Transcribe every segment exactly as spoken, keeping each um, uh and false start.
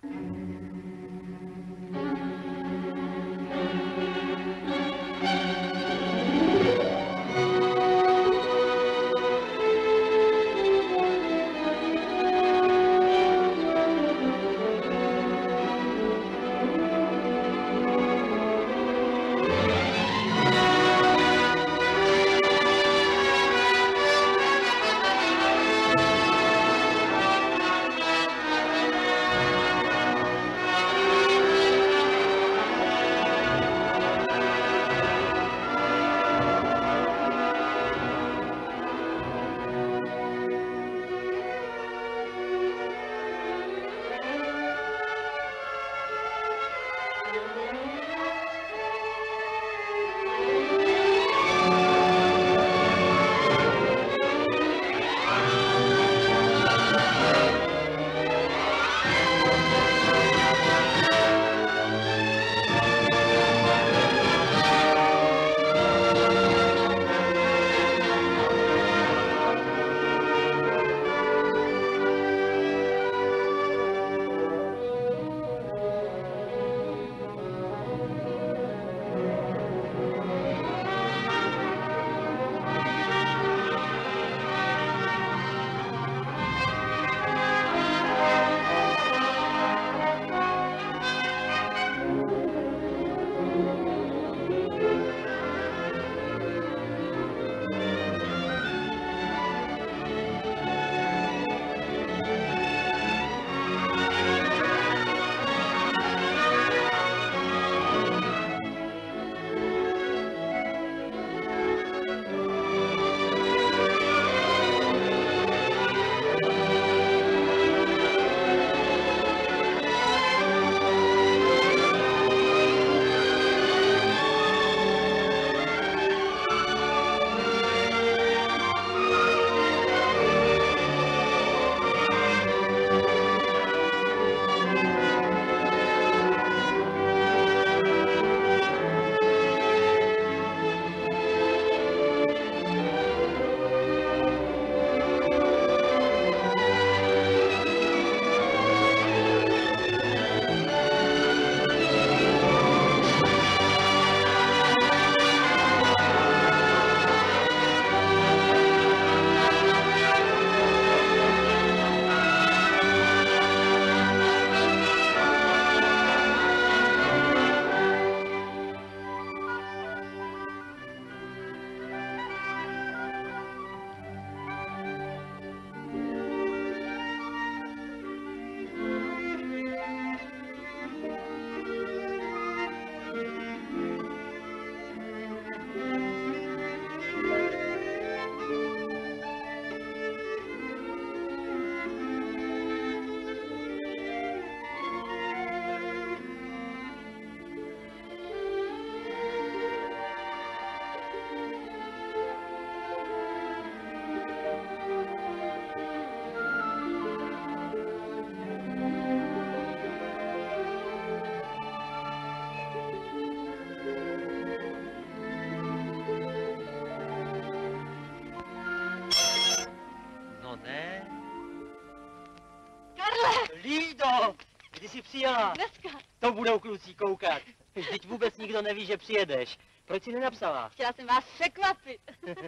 Kdy jsi přijela? Dneska. To budou kluci koukat. Vždyť vůbec nikdo neví, že přijedeš. Proč jsi nenapsala? Chtěla jsem vás překvapit.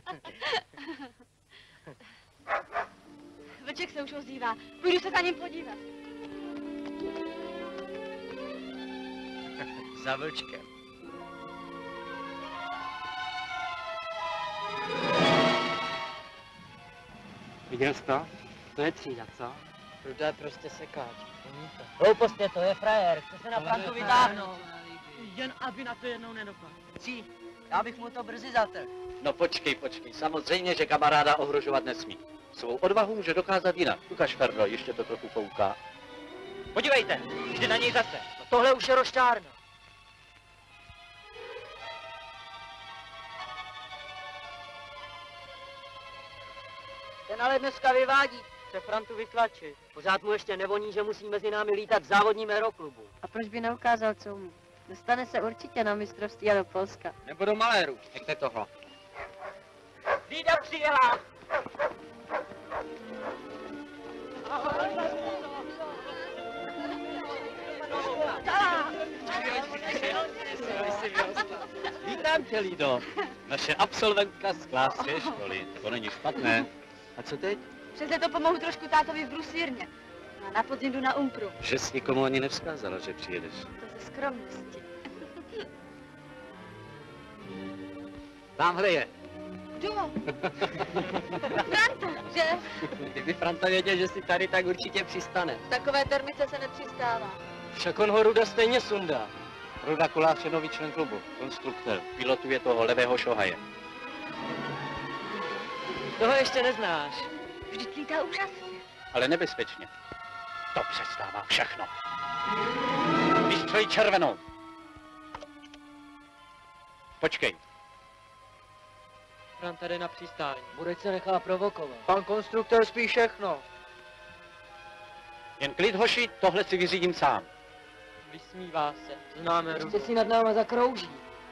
Vlček se už ozývá. Půjdu se za ním podívat. Za vlčkem. Viděl jsi to? To je třída, co? To je prostě sekáč. Hloupost je to, je frajer. Chce se na Frantu vytáhnout. Jen aby na to jednou nedopadl. Chci. Já bych mu to brzy zatrhl. No počkej, počkej. Samozřejmě, že kamaráda ohrožovat nesmí. Svou odvahu může dokázat jinak. Ukaž, Ferdo, ještě to trochu fouká. Podívejte, jde na něj zase. No tohle už je roštárna. Ten ale dneska vyvádí. Chce Frantu vytlačit. Pořád mu ještě nevoní, že musí mezi námi lítat v závodním aeroklubu. A proč by neukázal, co umí? Dostane se určitě na mistrovství a do Polska. Nebo do maléru. Nechte toho. Lída přijela! Vítám tě, Lido. Naše absolventka z klásské školy. To není špatné. A co teď? Přes to pomohu trošku tátovi v brusírně. A na podzim jdu na Umpru. Že jsi nikomu ani nevzkázala, že přijedeš. To ze skromnosti. Tamhle je. Kdo? Franta, že? Kdyby Franta věděl, že jsi tady, tak určitě přistane. V takové termice se nepřistává. Však on ho Ruda stejně sundá. Ruda Kolář je nový člen klubu. Konstruktor. Pilotuje toho levého šohaje. Toho ještě neznáš. Vždyť lítá úžasně. Ale nebezpečně. To přestává všechno. Vystroj červenou. Počkej. Franta jde na přistání. Bude se nechá provokovat. Pan konstruktor spí všechno. Jen klid, hoši, tohle si vyřídím sám. Vysmívá se. Známe Rudu. Ještě si nad náma zakrouží.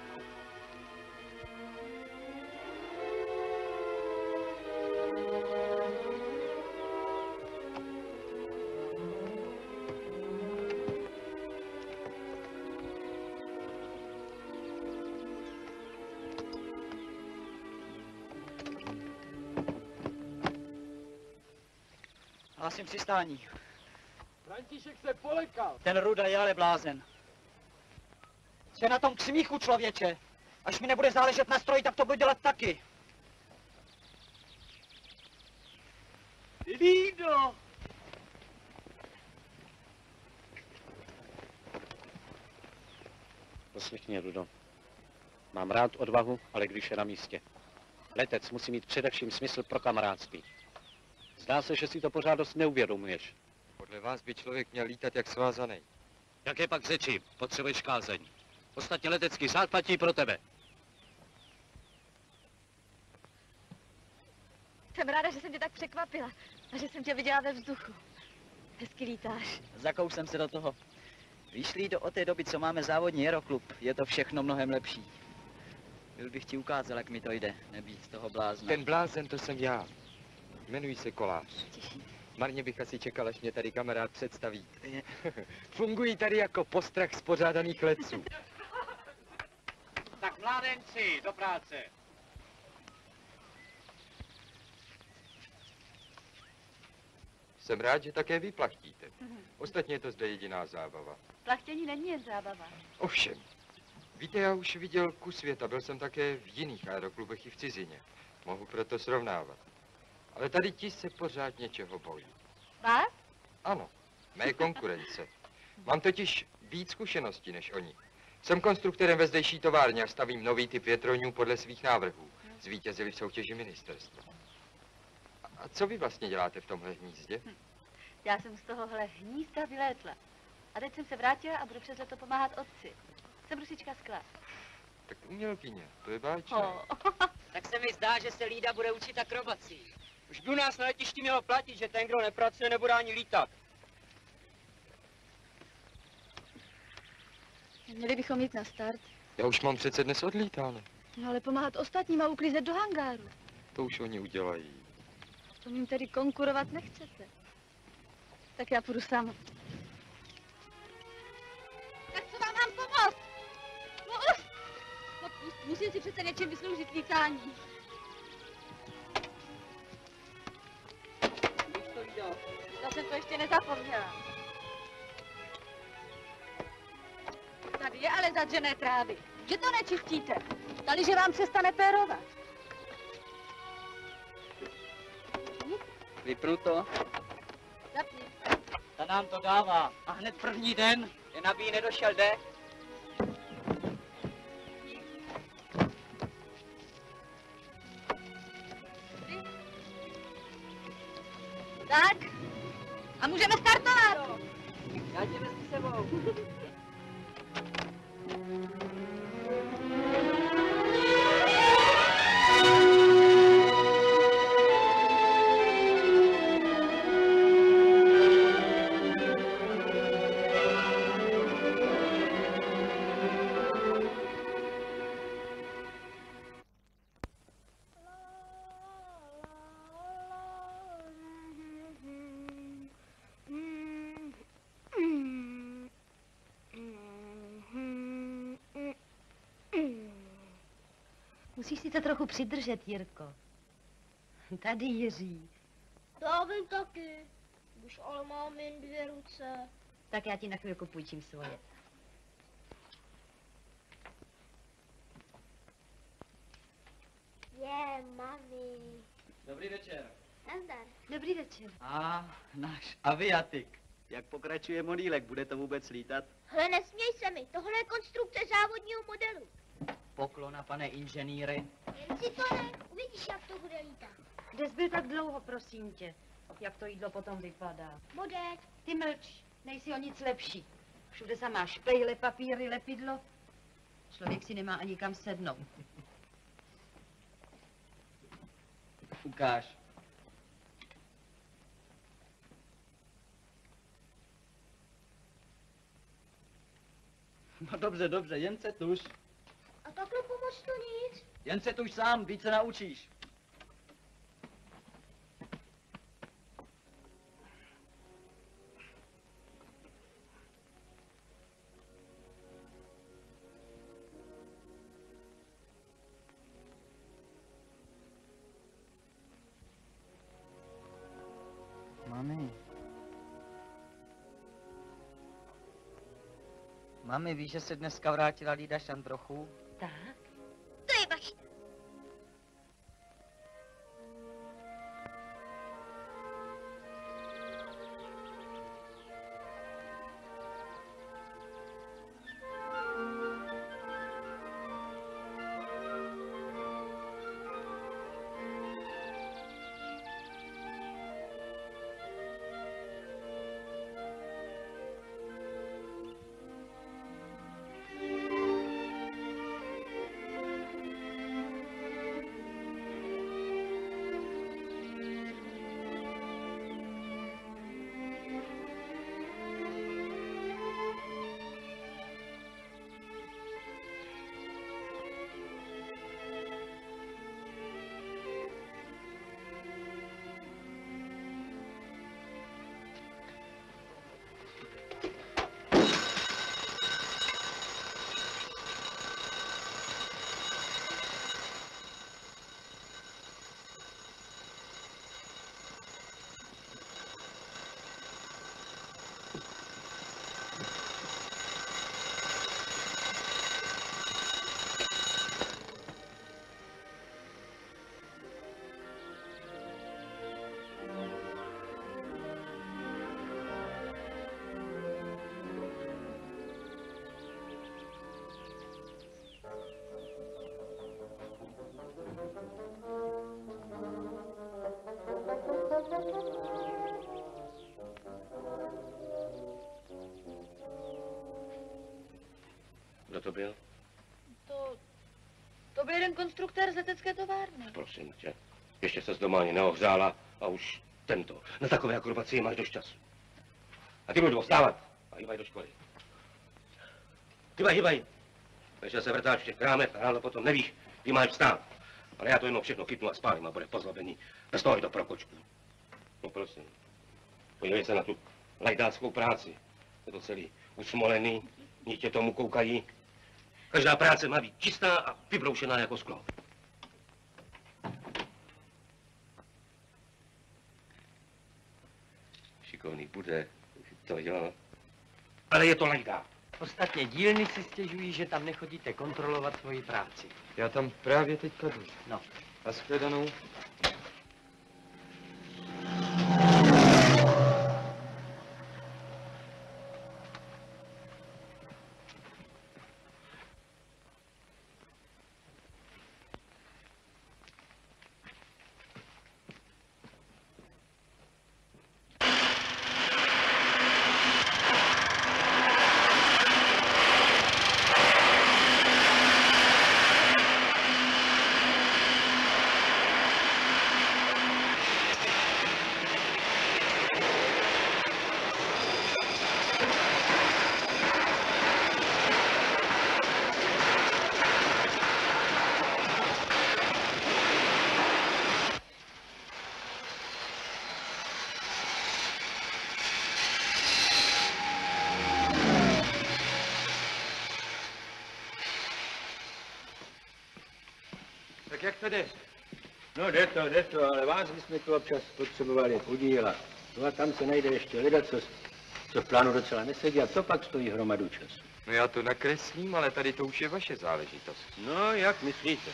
Hlásím přistání. František se polekal. Ten Ruda je ale blázen. Co je na tom k smíchu, člověče? Až mi nebude záležet na stroji, tak to budu dělat taky. Lido! Poslech mě, Rudo. Mám rád odvahu, ale když je na místě. Letec musí mít především smysl pro kamarádství. Zdá se, že si to pořád dost neuvědomuješ. Podle vás by člověk měl lítat jak svázaný. Jaké pak řeči? Potřebuješ kázeň. Ostatně letecký řád platí pro tebe. Jsem ráda, že jsem tě tak překvapila a že jsem tě viděla ve vzduchu. Hezky lítáš. Zakous jsem se do toho. Víš, Lído, od té doby, co máme závodní aeroklub, je to všechno mnohem lepší. Byl bych ti ukázal, jak mi to jde, nebýt z toho blázna. Ten blázen, to jsem já. Jmenuji se Kolář. Marně bych asi čekal, až mě tady kamarád představí. Fungují tady jako postrach spořádaných letců. Tak mládenci, do práce. Jsem rád, že také vy plachtíte. Ostatně je to zde jediná zábava. Plachtění není jen zábava. Ovšem, víte, já už viděl kus světa, byl jsem také v jiných aeroklubech i v cizině. Mohu proto srovnávat. Ale tady ti se pořád něčeho bojí. Vás? Ano, mé konkurence. Mám totiž víc zkušeností než oni. Jsem konstruktorem ve zdejší továrně a stavím nový typ větroňů podle svých návrhů. Zvítězili v soutěži ministerstva. A co vy vlastně děláte v tomhle hnízdě? Já jsem z tohohle hnízda vylétla. A teď jsem se vrátila a budu přes leto pomáhat otci. Jsem rusička skla. Tak umělkyně, to je báječné. Oh. Tak se mi zdá, že se Lída bude učit akrobací. Už by u nás na letišti mělo platit, že ten, kdo nepracuje, nebude ani lítat. Měli bychom jít na start. Já už mám přece dnes odlítáno. No ale pomáhat ostatním a uklízet do hangáru. To už oni udělají. To jim tedy konkurovat nechcete. Tak já půjdu sama. Tak co vám mám pomoct? No, no pust, musím si přece něčím vysloužit lítání. Víš to, Lído? Já jsem to ještě nezapomněla. Tady je ale zadřené trávy. Že to nečistíte? Dali, že vám přestane pérovat. Vypnu to. Zapni. Ta nám to dává. A hned první den, jen aby jí nedošel dech. Tak. A můžeme startovat. Já tě vezmu s sebou. Musíš si to trochu přidržet, Jirko. Tady, Jiří. Já vím taky. Už ale mám jen dvě ruce. Tak já ti na chvilku půjčím svoje. Je, mami. Dobrý večer. Nazdar. Dobrý večer. A náš aviatik. Jak pokračuje modílek, bude to vůbec lítat? Hle, nesměj se mi, tohle je konstrukce závodního modelu. Poklona, pane inženýry. Jen si to ne, uvidíš, jak to bude lítat. Kde jsi byl tak dlouho, prosím tě? Jak to jídlo potom vypadá? Model. Ty mlč, nejsi o nic lepší. Všude samá špejle, papíry, lepidlo. Člověk si nemá ani kam sednout. Ukáž. No dobře, dobře, jen se tuž. A takhle pomoct to nic. Jen se tuž sám, víc se naučíš. Mami. Mami, víš, že se dneska vrátila Lída Šandrochů? Tak? To je baš. Kdo to byl? To, to byl jeden konstruktér z letecké továrny. Prosím tě. Ještě se doma ani neohřála a už tento. Na takové akrobacie máš dost času. A ty budu vstávat a hýbaj do školy. Hýbaj, hýbaj. Ještě se vrtáš v těch krámech a ráno potom nevíš, kdy máš vstát. Ale já to jenom všechno chytnu a spálím a bude pozlobení. Bez toho je to pro kočku. No prosím. Podívej se na tu lajdáckou práci. Je to celý usmolený, nitě tomu koukají. Každá práce má být čistá a vybroušená jako sklo. Šikovný bude, to jo. Ale je to lajdá. Ostatně dílny si stěžují, že tam nechodíte kontrolovat svoji práci. Já tam právě teďka jdu. No. A shledanou. jak to jde? No jde to, jde to, ale vás bychom tu občas potřebovali podílet. No a tam se najde ještě lidé, co, co v plánu docela nesedí a to pak stojí hromadu času. No já to nakreslím, ale tady to už je vaše záležitost. No, jak myslíte?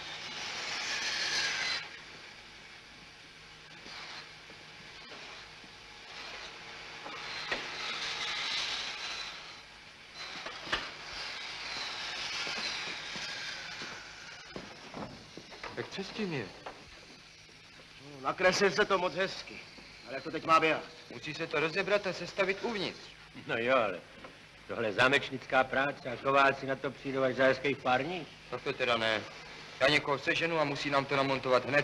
Tak co s tím je? No, nakreslil se to moc hezky, ale jak to teď má běhat? Musí se to rozebrat a sestavit uvnitř. No jo, ale tohle je zámečnická práce a kováci na to přijdou až za hezkých pár dní. Tak to teda ne. Já někoho seženu a musí nám to namontovat hned.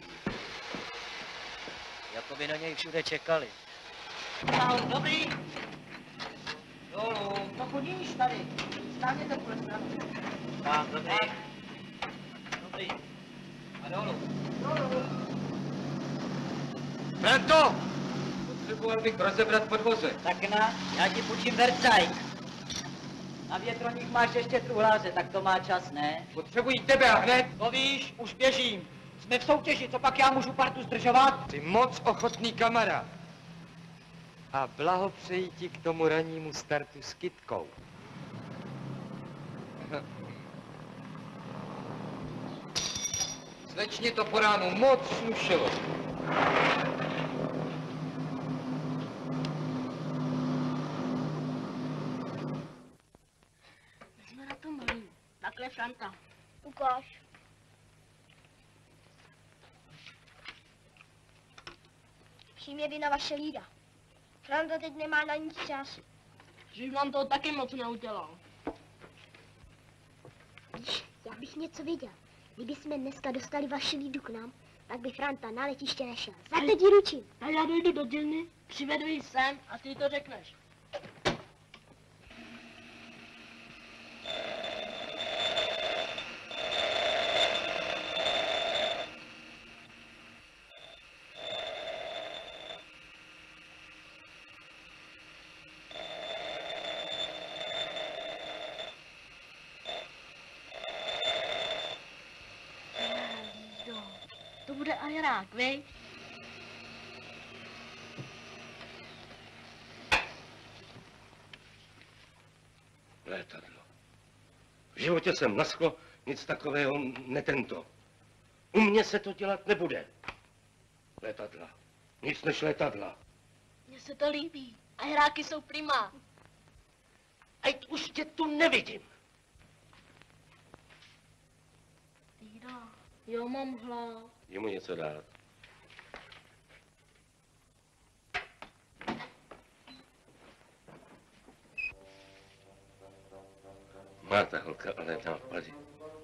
Jako by na něj všude čekali. Dobrý. Dolů. No chodíš tady. Stáhněte půl stranu. Tak, dobrý. Dobrý. A dolů. Dolů. Brento! Potřeboval bych rozebrat podvoze. Tak na, já ti půjčím vercajk. Na větroník máš ještě truhláře, tak to má čas, ne? Potřebují tebe a hned. To víš, už běžím. Jsme v soutěži, co pak já můžu partu zdržovat? Jsi moc ochotný kamarád. A blahopřeji ti k tomu rannímu startu s kytkou. Slečně to po ránu moc slušelo. Jsme na tom malý. Takhle Franta. Ukáž. Vším je vina vaše lída. Franta teď nemá na nic čas. Že nám to taky moc neudělal. Víš, já bych něco viděl. Kdybychom dneska dostali vaši lídu k nám, tak by Franta na letiště nešel. Za to ti ručím. A já dojdu do dílny, přivedu ji sem a ty to řekneš. To bude ajerák, vej? Létadlo. V životě jsem na sklo nic takového netento. U mě se to dělat nebude. Letadla. Nic než letadla. Mně se to líbí. Ajeráky jsou prima. Ať už tě tu nevidím. Týda, jo, mám hlad. Je mu něco dát. Má ta holka ale nápady.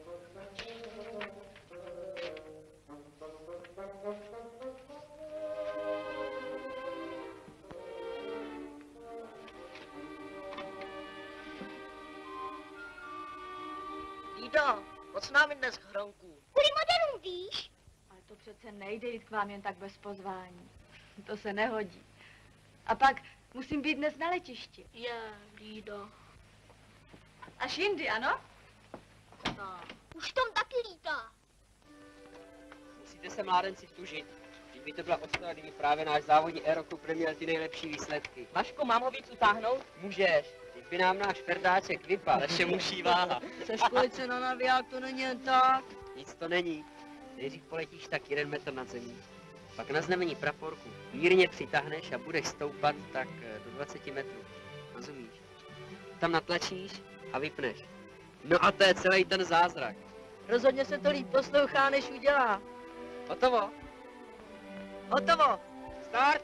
Dída, moc s námi dnes k hronku. Kvůli moderům, víš? Ale to přece nejde jít k vám jen tak bez pozvání. To se nehodí. A pak musím být dnes na letišti. Je, Lída. Až jindy, ano? Už tom taky lítá. Musíte se mládenci tužit. Teď by to byla ostuda, kdyby právě náš závodní aeroklub neměl ty nejlepší výsledky. Vašku, mám ho víc utáhnout? Můžeš. Teď by nám náš perdáček vypadl. Naše muší váha. Seškolit se na naviják, to není jen tak. Nic to není. Nejdřív poletíš tak jeden metr nad zemí. Pak na znamení praporku mírně přitáhneš a budeš stoupat tak do dvaceti metrů. Rozumíš? Tam natlačíš a vypneš. No a to je celý ten zázrak. Rozhodně se to líp poslouchá, než udělá. Hotovo? Hotovo. Start!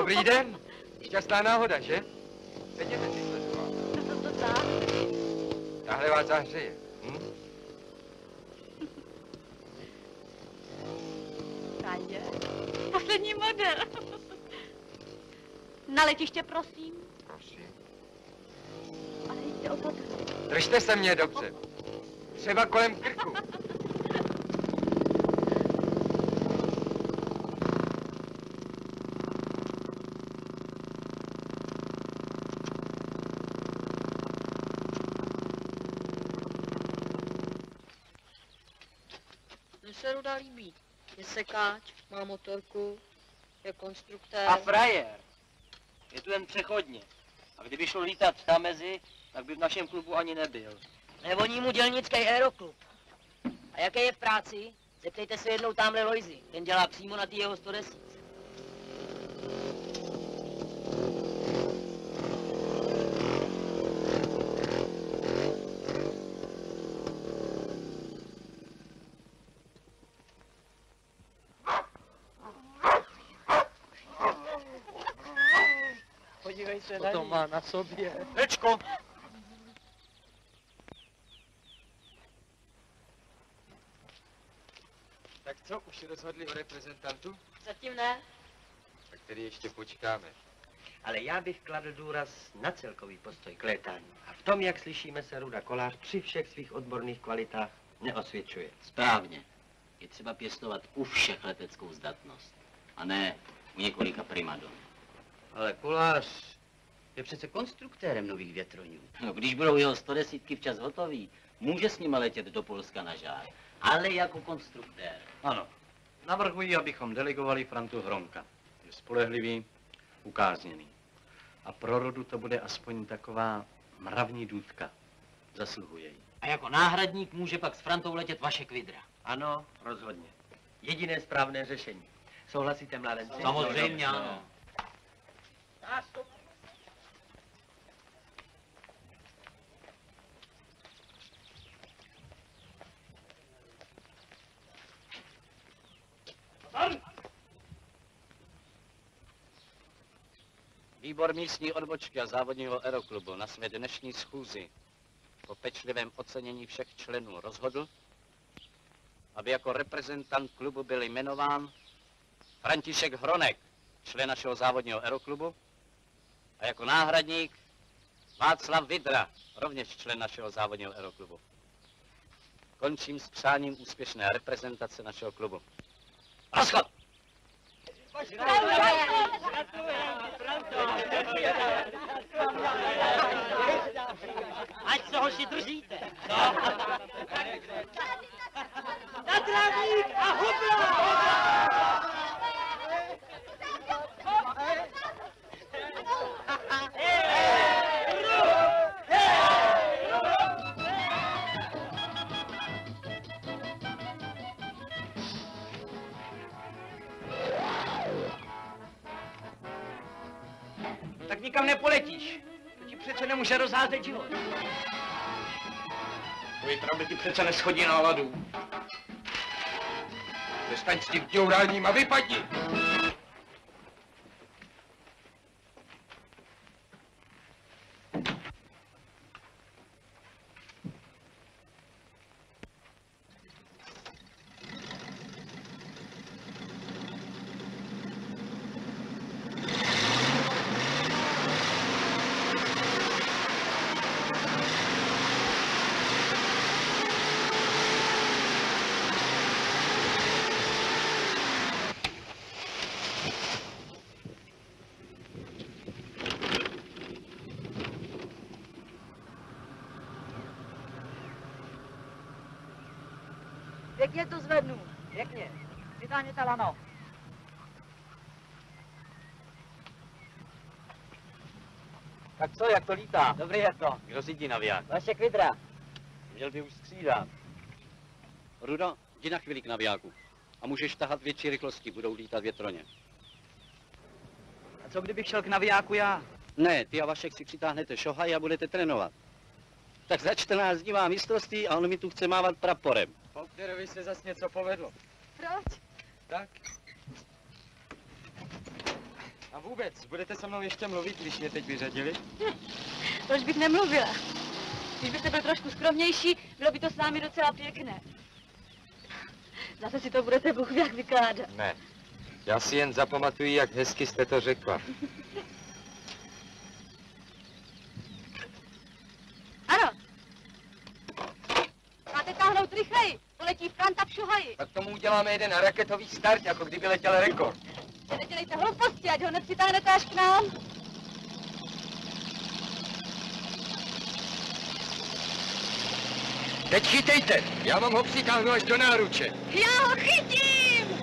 Dobrý den. Šťastná náhoda, že? Sedněte si, sleduva. Co to tak? Tahle vás zahřeje. Hm? Ta je. Poslední model. Na letiště, prosím. Prosím. Ale jde o to. Držte se mě dobře. Třeba kolem krku. Mně se Ruda líbí. Je sekáč, má motorku, je konstruktér. A frajer. Je tu jen přechodně. A kdyby šel lítat tam mezi, tak by v našem klubu ani nebyl. Nevoní mu dělnický aeroklub. A jaké je v práci? Zeptejte se jednou tamhle Lojzy. Ten dělá přímo na tý jeho sto deset. Podívej se Co to má na sobě? Rečko! Tak co, už rozhodli o reprezentantu? Zatím ne. Tak tedy ještě počkáme. Ale já bych kladl důraz na celkový postoj k létání. A v tom, jak slyšíme, se Ruda Kolář při všech svých odborných kvalitách neosvědčuje. Správně. Je třeba pěstovat u všech leteckou zdatnost. A ne u několika primadon. Ale Kolář je přece konstruktérem nových větroňů. No, když budou jeho sto desítky včas hotový, může s nimi letět do Polska na žár. Ale jako konstruktér. Ano. Navrhuji, abychom delegovali Frantu Hronka. Je spolehlivý, ukázněný. A pro rodu to bude aspoň taková mravní důvka. Zasluhuje jí. A jako náhradník může pak s Frantou letět Vašek Vidra. Ano, rozhodně. Jediné správné řešení. Souhlasíte, mládenci? Samozřejmě, ano. Výbor místní odbočky a závodního aeroklubu na své dnešní schůzi po pečlivém ocenění všech členů rozhodl, aby jako reprezentant klubu byl jmenován František Hronek, člen našeho závodního aeroklubu, a jako náhradník Václav Vidra, rovněž člen našeho závodního aeroklubu. Končím s přáním úspěšné reprezentace našeho klubu. Rozchod! Ať se hoši držíte. Na tráník a hubla! Tak nikam nepoletíš. To ti přece nemůže rozházet život. Tvoji pravdy ti přece neschodí náladu. Přestaň s tím ťouráním a vypadni! Pěkně to zvednu. Pěkně. Přitáhněte lano. Tak co, jak to lítá? Dobrý je to. Kdo řídí naviják? Vašek Vidra. Měl by už střídat. Rudo, jdi na chvíli k navijáku. A můžeš tahat větší rychlosti, budou lítat větroně. A co kdybych šel k navijáku já? Ne, ty a Vašek si přitáhnete šohaj a budete trénovat. Tak za čtrnáct dní mám mistrovství a on mi tu chce mávat praporem. Faulknerovi se zas něco povedlo. Proč? Tak. A vůbec, budete se mnou ještě mluvit, když mě teď vyřadili? Hm, proč bych nemluvila? Když byste byl trošku skromnější, bylo by to s námi docela pěkné. Zase si to budete Bůh ví jak vykládat. Ne. Já si jen zapamatuju, jak hezky jste to řekla. Ano. Máte táhnout rychleji, poletí Franta v šuhaji. Tak tomu uděláme jeden raketový start, jako kdyby letěl rekord. Nedělejte hlouposti, ať ho nepřitáhnete až k nám. Teď chytejte, já vám ho přitáhnu až do náruče. Já ho chytím!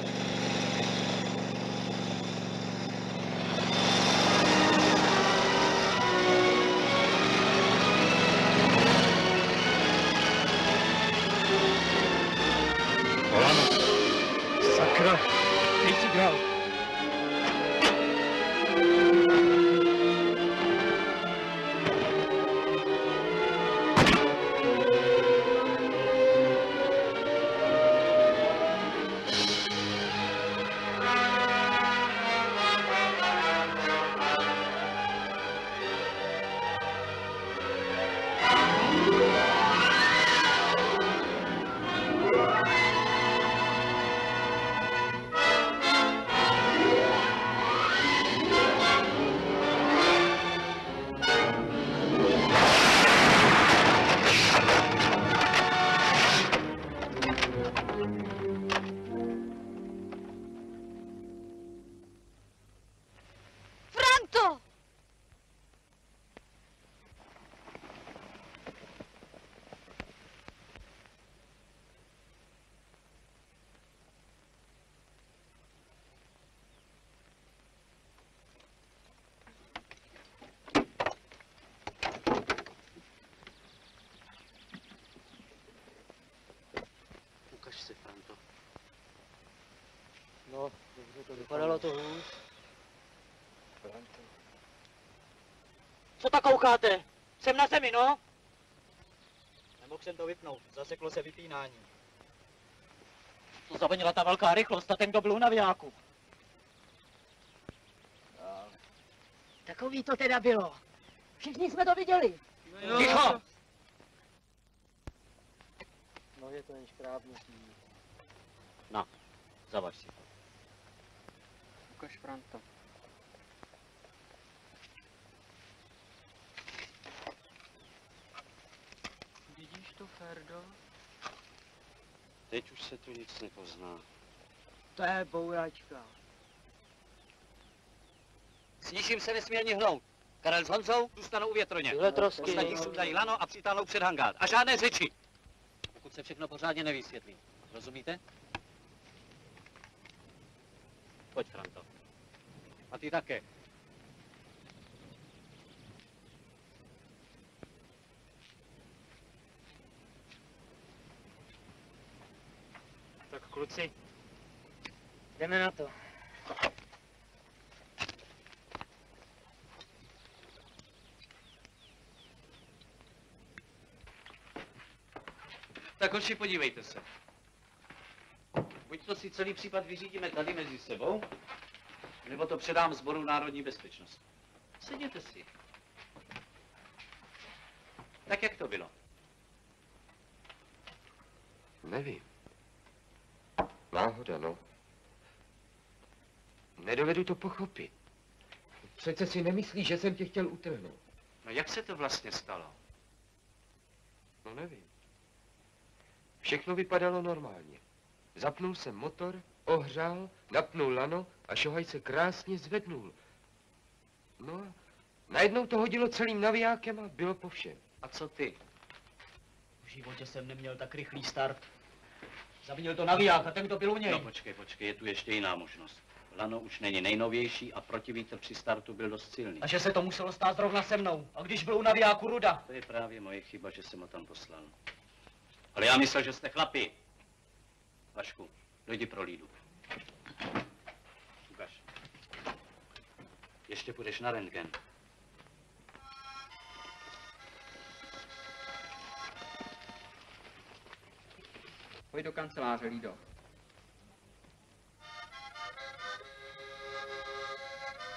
Lano, sakra, dej si dál. Ukaž se, Franto. No, dobře to Vypadalo to hůř. Franto. Co tak koukáte? Jsem na zemi, no? Nemohl jsem to vypnout, zaseklo se vypínání. To zavonila ta velká rychlost a ten, kdo byl u navijáku. Takový to teda bylo. Všichni jsme to viděli. Ticho! No je to jen škrábnutí. No, zavaž si to. Ukaž, Franto. Vidíš to, Ferdo? Teď už se tu nic nepozná. To je bouračka. S ničím se nesmí ani hnout. Karel s Honzou zůstanou u větroně. Tyhle trosky. Ostatní sundají lano a přitáhnou před hangár. A žádné řeči. Pokud se všechno pořádně nevysvětlí. Rozumíte? Pojď, Franto. A ty také. Tak kluci, jdeme na to. Tak hoši, podívejte se. Buď to si celý případ vyřídíme tady mezi sebou, nebo to předám Sboru národní bezpečnosti. Sedněte si. Tak jak to bylo? Nevím. Náhoda, no. Nedovedu to pochopit. Přece si nemyslíš, že jsem tě chtěl utrhnout. No jak se to vlastně stalo? No nevím. Všechno vypadalo normálně. Zapnul jsem motor, ohřál, napnul lano a šohaj se krásně zvednul. No a najednou to hodilo celým navijákem a bylo po všem. A co ty? V životě jsem neměl tak rychlý start. Zavinil to naviják a ten, kdo byl u něj. No počkej, počkej, je tu ještě jiná možnost. Lano už není nejnovější a protivítr při startu byl dost silný. A že se to muselo stát zrovna se mnou. A když byl u navijáku Ruda. To je právě moje chyba, že jsem ho tam poslal. Ale já myslel, že jste chlapi. Vašku, dojdi pro Lídu. Ukaž. Ještě půjdeš na rentgen. Pojď do kanceláře, Lído.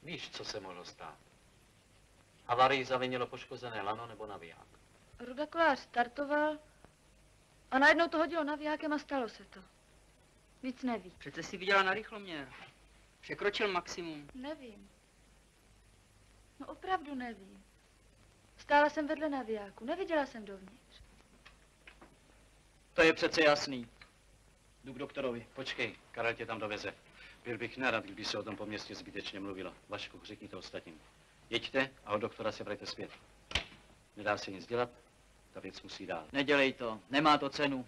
Víš, co se mohlo stát? Havarii zavinilo poškozené lano nebo naviják. Ruda Kolář startoval a najednou to hodilo navijákem a stalo se to. Víc neví. Přece si viděla na rychloměr. Překročil maximum. Nevím. No opravdu nevím. Stála jsem vedle navijáku, neviděla jsem dovnitř. To je přece jasný. Jdu k doktorovi. Počkej, Karel tě tam doveze. Byl bych nerad, kdyby se o tom po městě zbytečně mluvilo. Vašku, řekni to ostatním. Jeďte a od doktora se vrajte zpět. Nedá se nic dělat, ta věc musí dál. Nedělej to, nemá to cenu.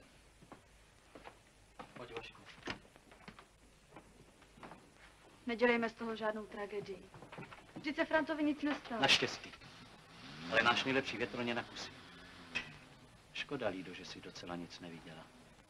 Pojď, Vašku. Nedělejme z toho žádnou tragédii. Vždyť se Frantovi nic nestalo. Naštěstí. Ale náš nejlepší větrol je na kusy. Škoda, Lído, že jsi docela nic neviděla.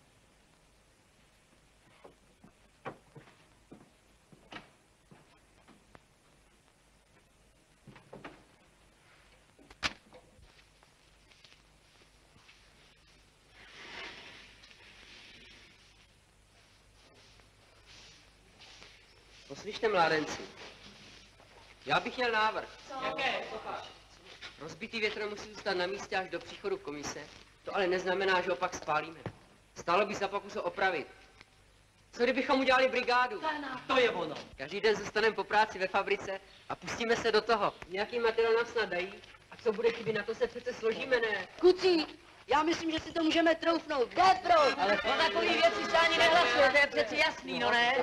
Poslyšte, mládenci. Já bych měl návrh. Jaké? Rozbitý větro musí zůstat na místě až do příchodu komise. To ale neznamená, že ho pak spálíme. Stálo by za pokus ho opravit. Co kdybychom udělali brigádu? To je ono. Každý den zůstaneme po práci ve fabrice a pustíme se do toho. Nějaký materiál nám snad dají. A co bude chybět, na to se přece složíme, ne? Kucí, já myslím, že si to můžeme troufnout. Jde pro! Ale po takový věci se ani nehlasuje, to je přeci jasný, no ne?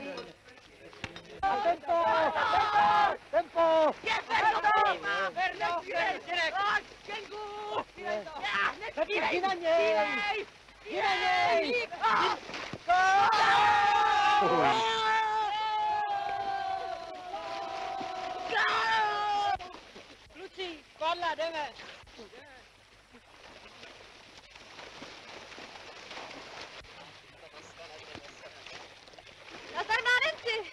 Tempo! Tempo! Tempo! Jdi na něj! Jdi na něj! Kluci, padla, jdeme. Nazdar, mládenci!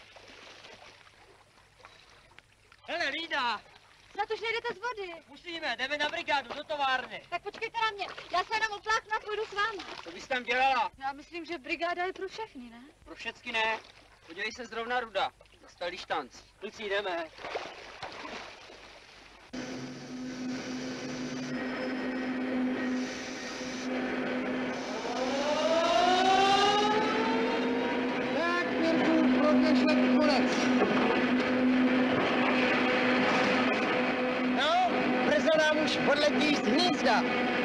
Hele, Lída, Snad už nejdete z vody. musíme, jdeme na brigádu do továrny. Tak počkejte na mě, já se jenom opláchnu a půjdu s vámi. Co bys tam dělala? Já myslím, že brigáda je pro všechny, ne? Pro všecky ne. Podívej se zrovna Ruda. Dostali štanc. Kluci, jdeme. Tak, Mirku, pro dnešek konec. No, brzo nám už odletí z hnízda.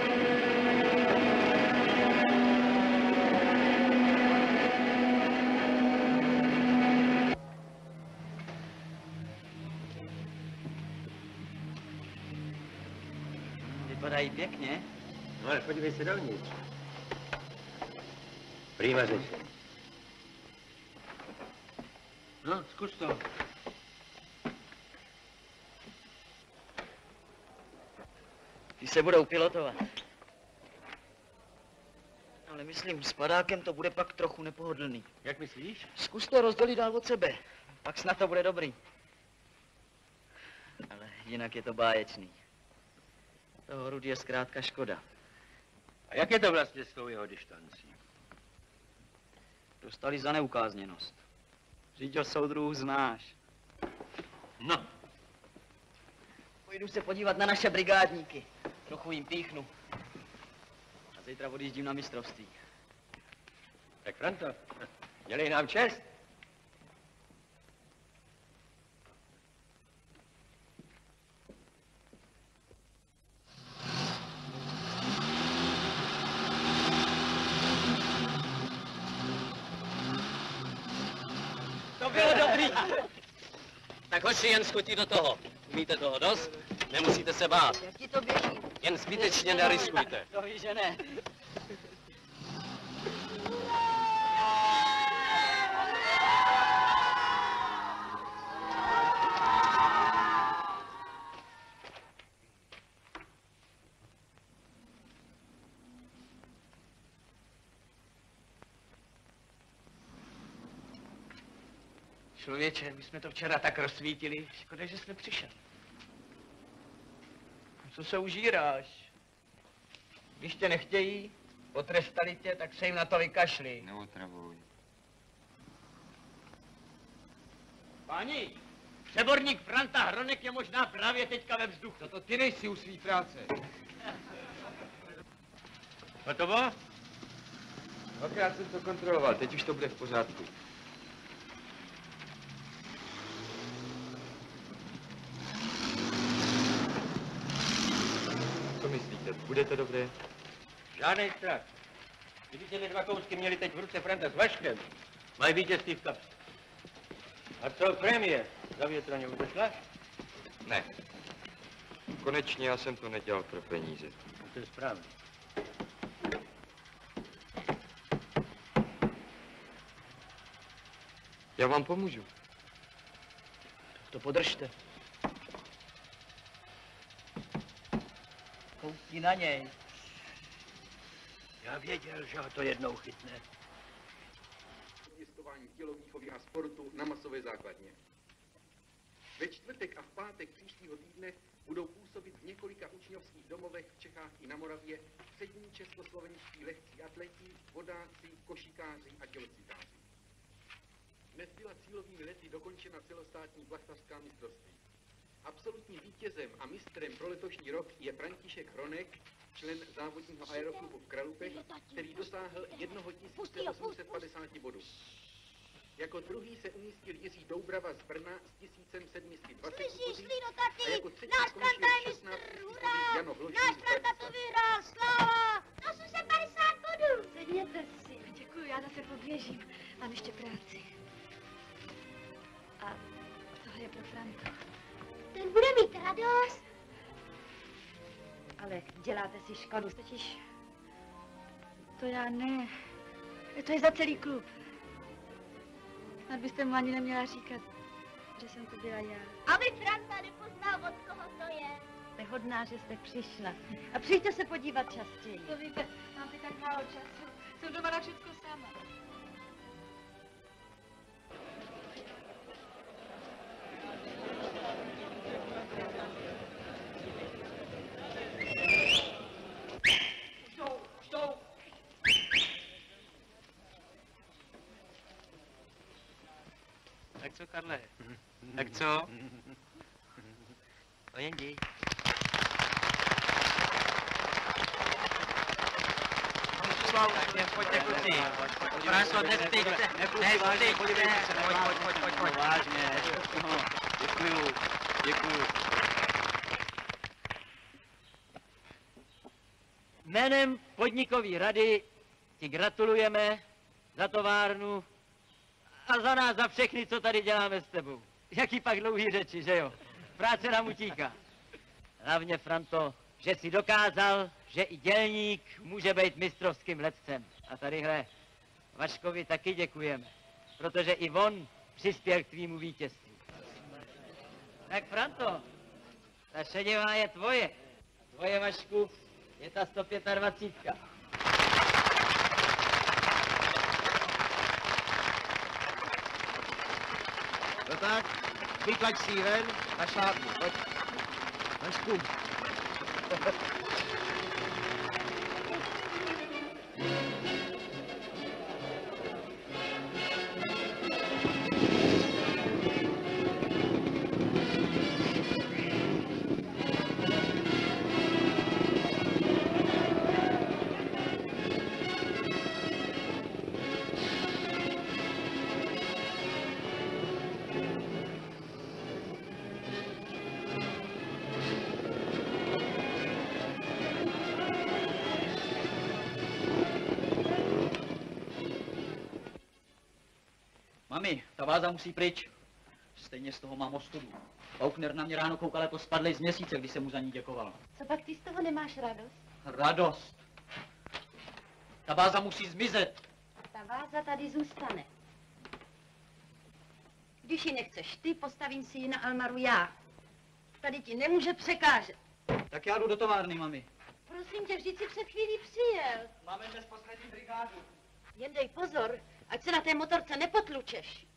Vypadají pěkně. No ale podívej se dovnitř. Prýma řeče. No, zkus to. Ty se budou pilotovat. Ale myslím, s padákem to bude pak trochu nepohodlný. Jak myslíš? Zkus to rozdělit dál od sebe. Pak snad to bude dobrý. Ale jinak je to báječný. Toho Rudy je zkrátka škoda. A jak je to vlastně s tou jeho distancí? Dostali za neukázněnost. Řiďo soudruhu znáš. No. Pojdu se podívat na naše brigádníky. Trochu jim píchnu. A zítra odjíždím na mistrovství. Tak Franto, dělej nám čest. To bylo dobrý. Tak hoši, jen schutí do toho. Umíte toho dost? Nemusíte se bát. Jak ti to běží? Jen zbytečně neriskujte. To víš, že ne. Člověče, my jsme to včera tak rozsvítili. Škoda, že jsi nepřišel. Co se užíráš? Když tě nechtějí, potrestali tě, tak se jim na to vykašli. Neotravuj. Páni, Přeborník Franta Hronek je možná právě teďka ve vzduchu. Za to ty nejsi u svý práce. Hotovo? Dvakrát jsem to kontroloval, teď už to bude v pořádku. Co myslíte, bude to dobré? Žádnej strach. Kdyby těmi dva kousky měli teď v ruce Franta s Vaškem, mají vítězství v kapse. A co prémie? Za větraně odešla? Ne. Konečně já jsem to nedělal pro peníze. To je správně. Já vám pomůžu. To podržte. Koukni na něj. Já věděl, že ho to jednou chytne. Pěstování tělovýchovy a sportu na masové základně. Ve čtvrtek a v pátek příštího týdne budou působit v několika učňovských domovech v Čechách i na Moravě přední českoslovenští lehcí atleti, vodáci, košikáři a tělocvikáři. Dnes byla cílovými lety dokončena celostátní plachtařská mistrovství. Absolutním vítězem a mistrem pro letošní rok je František Hronek, člen závodního aeroklubu v Kralupech, který dosáhl tisíc osm set padesát bodů. Jako druhý se umístil Jiří Doubrava z Brna s tisíc sedm set dvacet bodů a jako třetí skončil šestnáctý Jano Hložík. Náš Franta to vyhrál, sláva! osm set padesát bodů! Sedněte si. Děkuji, já zase poběžím. Mám ještě práci. A tohle je pro Franta. Ten bude mít radost. Ale děláte si škodu. Totiž to já ne. To je za celý klub. Snad byste mu ani neměla říkat, že jsem to byla já. Aby Franta nepoznal, od koho to je. Jste hodná, že jste přišla. A přijďte se podívat častěji. To víte, mám teď tak málo času. Jsem doma na všechno sama. Tak co, Karle? Tak co? O jendi. Tak jen pojďte, kluci. Franco, nestyďte, nestyďte. Pojď, pojď, pojď, pojď. Vážně. Děkuju, děkuju. Jménem podnikové rady ti gratulujeme za továrnu a za nás, za všechny, co tady děláme s tebou. Jaký pak dlouhý řeči, že jo? Práce nám utíká. Hlavně, Franto, že si dokázal, že i dělník může být mistrovským letcem. A tadyhle Vaškovi taky děkujeme, protože i on přispěl k tvýmu vítězství. Tak, Franto, ta šedivá je tvoje. Tvoje, Vašku, je ta sto dvacet pět. No tak, vyklaď si ven a šlápni, pojď. Vašku. Mami, ta váza musí pryč. Stejně z toho mám ostudu. Faulkner na mě ráno koukal jako spadlej z měsíce, když jsem mu za ní děkoval. Co pak ty z toho nemáš radost? Radost. Ta váza musí zmizet. Ta váza tady zůstane. Když ji nechceš ty, postavím si ji na Almaru já. Tady ti nemůže překážet. Tak já jdu do továrny, mami. Prosím tě, vždyť si před chvílí přijel. Máme dnes poslední brigádu. Jen dej pozor, ať se na té motorce nepotlučeš.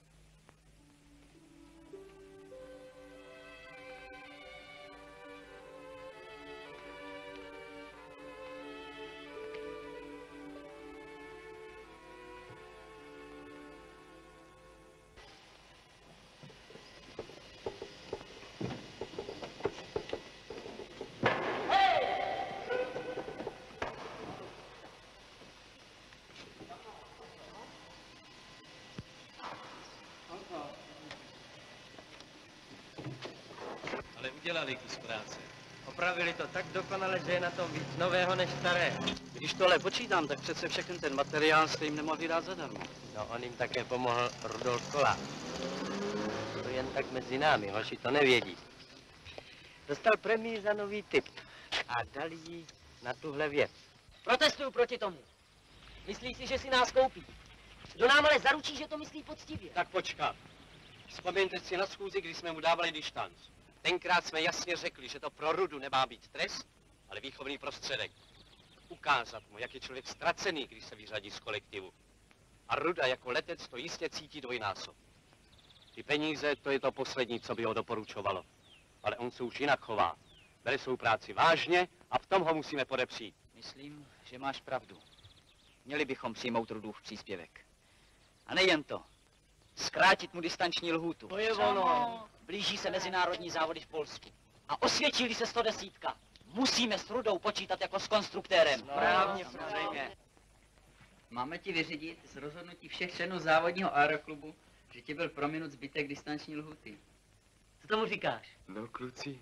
udělali kus práce. Opravili to tak dokonale, že je na tom víc nového než staré. Když tohle počítám, tak přece všechny ten materiál jste jim nemohli dát zadarmo. No, on jim také pomohl Rudolf Kola. To jen tak mezi námi, hoši to nevědí. Dostal premii za nový typ a dal jí na tuhle věc. Protestuju proti tomu. Myslí si, že si nás koupí. Kdo nám ale zaručí, že to myslí poctivě? Tak počkat. Vzpomeňte si na schůzi, kdy jsme mu dávali distanc. Tenkrát jsme jasně řekli, že to pro Rudu nemá být trest, ale výchovný prostředek. Ukázat mu, jak je člověk ztracený, když se vyřadí z kolektivu. A Ruda jako letec to jistě cítí dvojnásob. Ty peníze, to je to poslední, co by ho doporučovalo. Ale on se už jinak chová. Bere svou práci vážně a v tom ho musíme podepřít. Myslím, že máš pravdu. Měli bychom přijmout Rudův příspěvek. A nejen to. Zkrátit mu distanční lhůtu. To je ono. Blíží se mezinárodní závody v Polsku. A osvědčili se sto desítka. Musíme s Rudou počítat jako s konstruktérem. Správně, samozřejmě. Máme ti vyřídit z rozhodnutí všech členů závodního aeroklubu, že ti byl prominut zbytek distanční lhuty. Co tomu říkáš? No, kluci.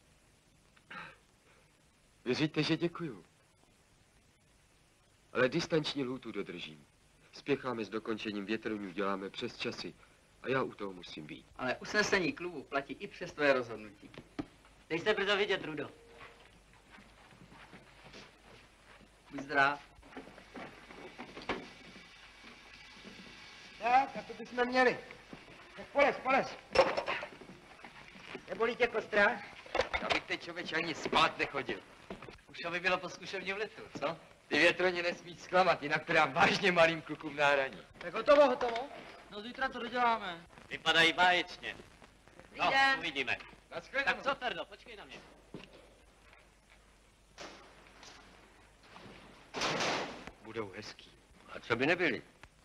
Věříte, že děkuju. Ale distanční lhůtu dodržím. Spěcháme s dokončením větrňů, děláme přes časy a já u toho musím být. Ale usnesení klubu platí i přes tvoje rozhodnutí. Dej se brzo vidět, Rudo. Buď zdrav. Tak, a to bychom měli. Tak polez, polez. Nebolí tě kostra? Já bych teď člověče ani spát nechodil. Už to by bylo po zkušebním letu, co? Ty větroně nesmí zklamat, jinak to dám vážně malým klukům náhraní. Tak hotovo, hotovo. No zítra to doděláme. Vypadají báječně. No, Jdem. uvidíme. Naschledanou. Tak co, Ferdo, počkej na mě. Budou hezký. A co by nebyli?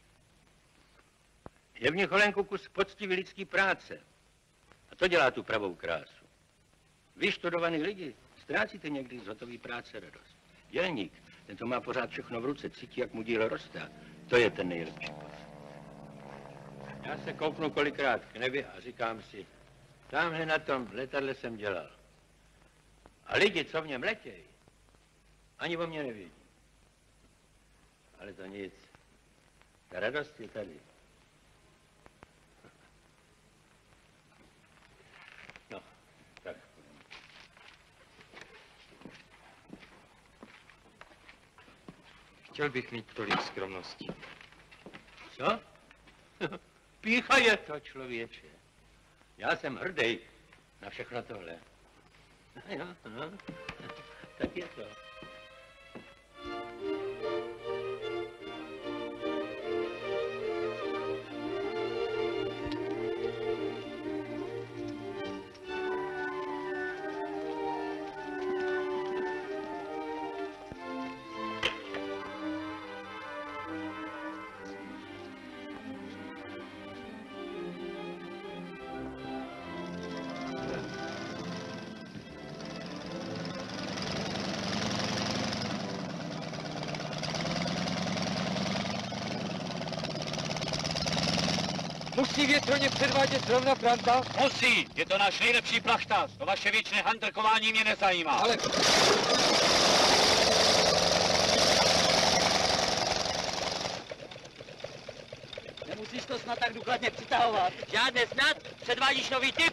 Je v nich Holenku kus poctivý lidský práce. A to dělá tu pravou krásu. Vyštudovaný lidi ztrácíte někdy z hotový práce radost. Dělník, ten to má pořád všechno v ruce, cítí, jak mu dílo roste. To je ten nejlepší. Já se kouknu kolikrát k nebi a říkám si, tamhle na tom letadle jsem dělal. A lidi, co v něm letějí, ani o mě nevědí. Ale to nic. Ta radost je tady. No, tak. Chtěl bych mít tolik skromností. Co? Pícha je to, člověče. Já jsem hrdý na všechno tohle. Jo, no, tak je to. Musí větroně předvádět zrovna Franta? Musí, je to náš nejlepší plachtář. To vaše věčné handrkování mě nezajímá. Ale... Nemusíš to snad tak důkladně přitahovat. Žádné snad, předvádíš nový typ.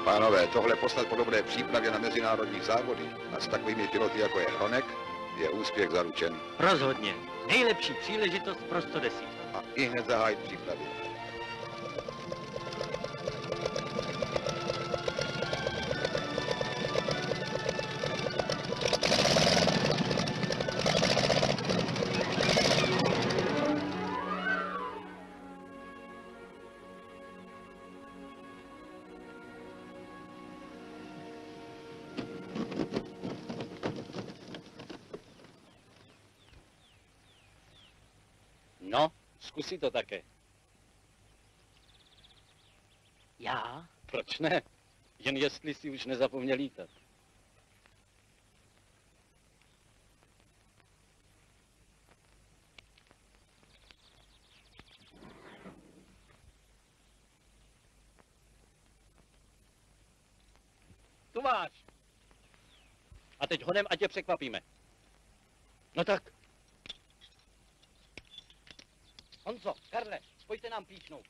Pánové, tohle poslat po dobré přípravě na mezinárodní závody a s takovými piloty, jako je Hronek, je úspěch zaručen. Rozhodně. Nejlepší příležitost pro sto deset. A i hned zahájit přípravy. No, zkusí to také. Já? Proč ne? Jen jestli si už nezapomněl lítat. Tu máš. A teď honem, ať tě překvapíme. No tak. Honzo, Karle, pojďte nám píchnout.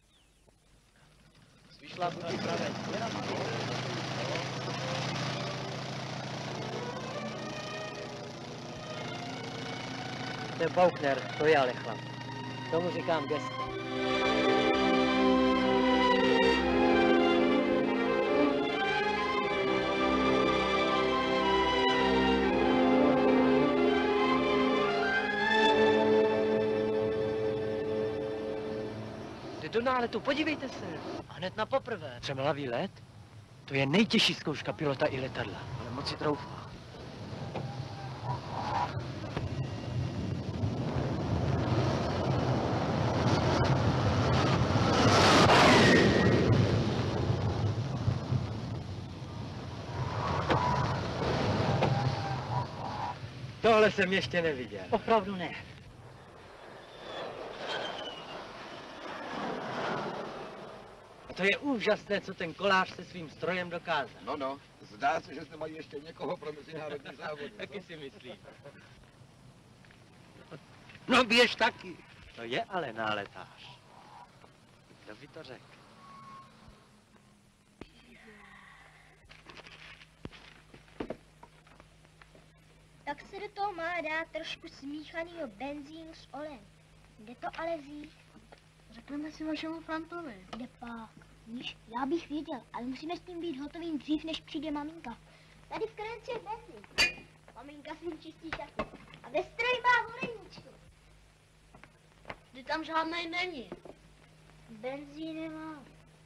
Vyšla buď pravé. To je Faulkner, to je ale chlap. Tomu říkám gesto. Do náletu, podívejte se. A hned na poprvé. Třemlavý let? To je nejtěžší zkouška pilota i letadla. Ale moc si troufá. Tohle jsem ještě neviděl. Opravdu ne. To je úžasné, co ten kolář se svým strojem dokázal. No, no, zdá se, že jste mají ještě někoho pro mezinárodní závody. Taky si myslím. No běž taky. To je ale náletář. Kdo by to řekl? Tak se do toho má dát trošku smíchanýho benzínu s olem. Kde to ale vzít? Řekneme si vašemu Frantovi. Kde pak? Víš, já bych věděl, ale musíme s tím být hotovým dřív, než přijde maminka. Tady v krenci je benzín. Maminka s ním čistí taky. A ve stroji má voleničku. Kdy tam žádnej není. Benzín nemá.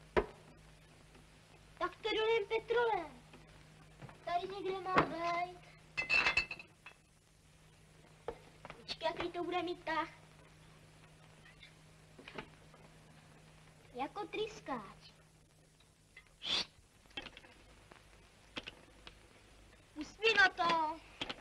Tak to dolím petrolem. Tady někde má být. Počkej, jaký to bude mít tah. Jako tryskáč. Uspí na to.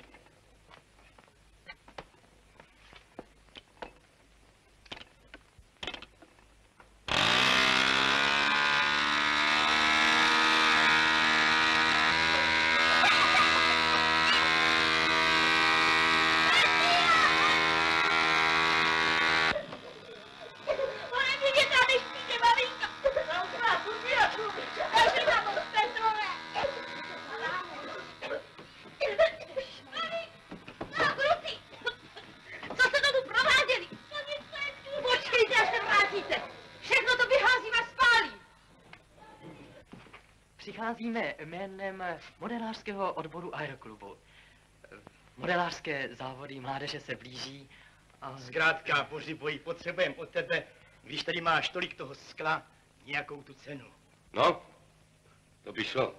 Přicházíme jménem modelářského odboru aeroklubu. Modelářské závody mládeže se blíží a... Zkrátka, Bořiboji, potřebujeme od tebe, když tady máš tolik toho skla, nějakou tu cenu. No, to by šlo.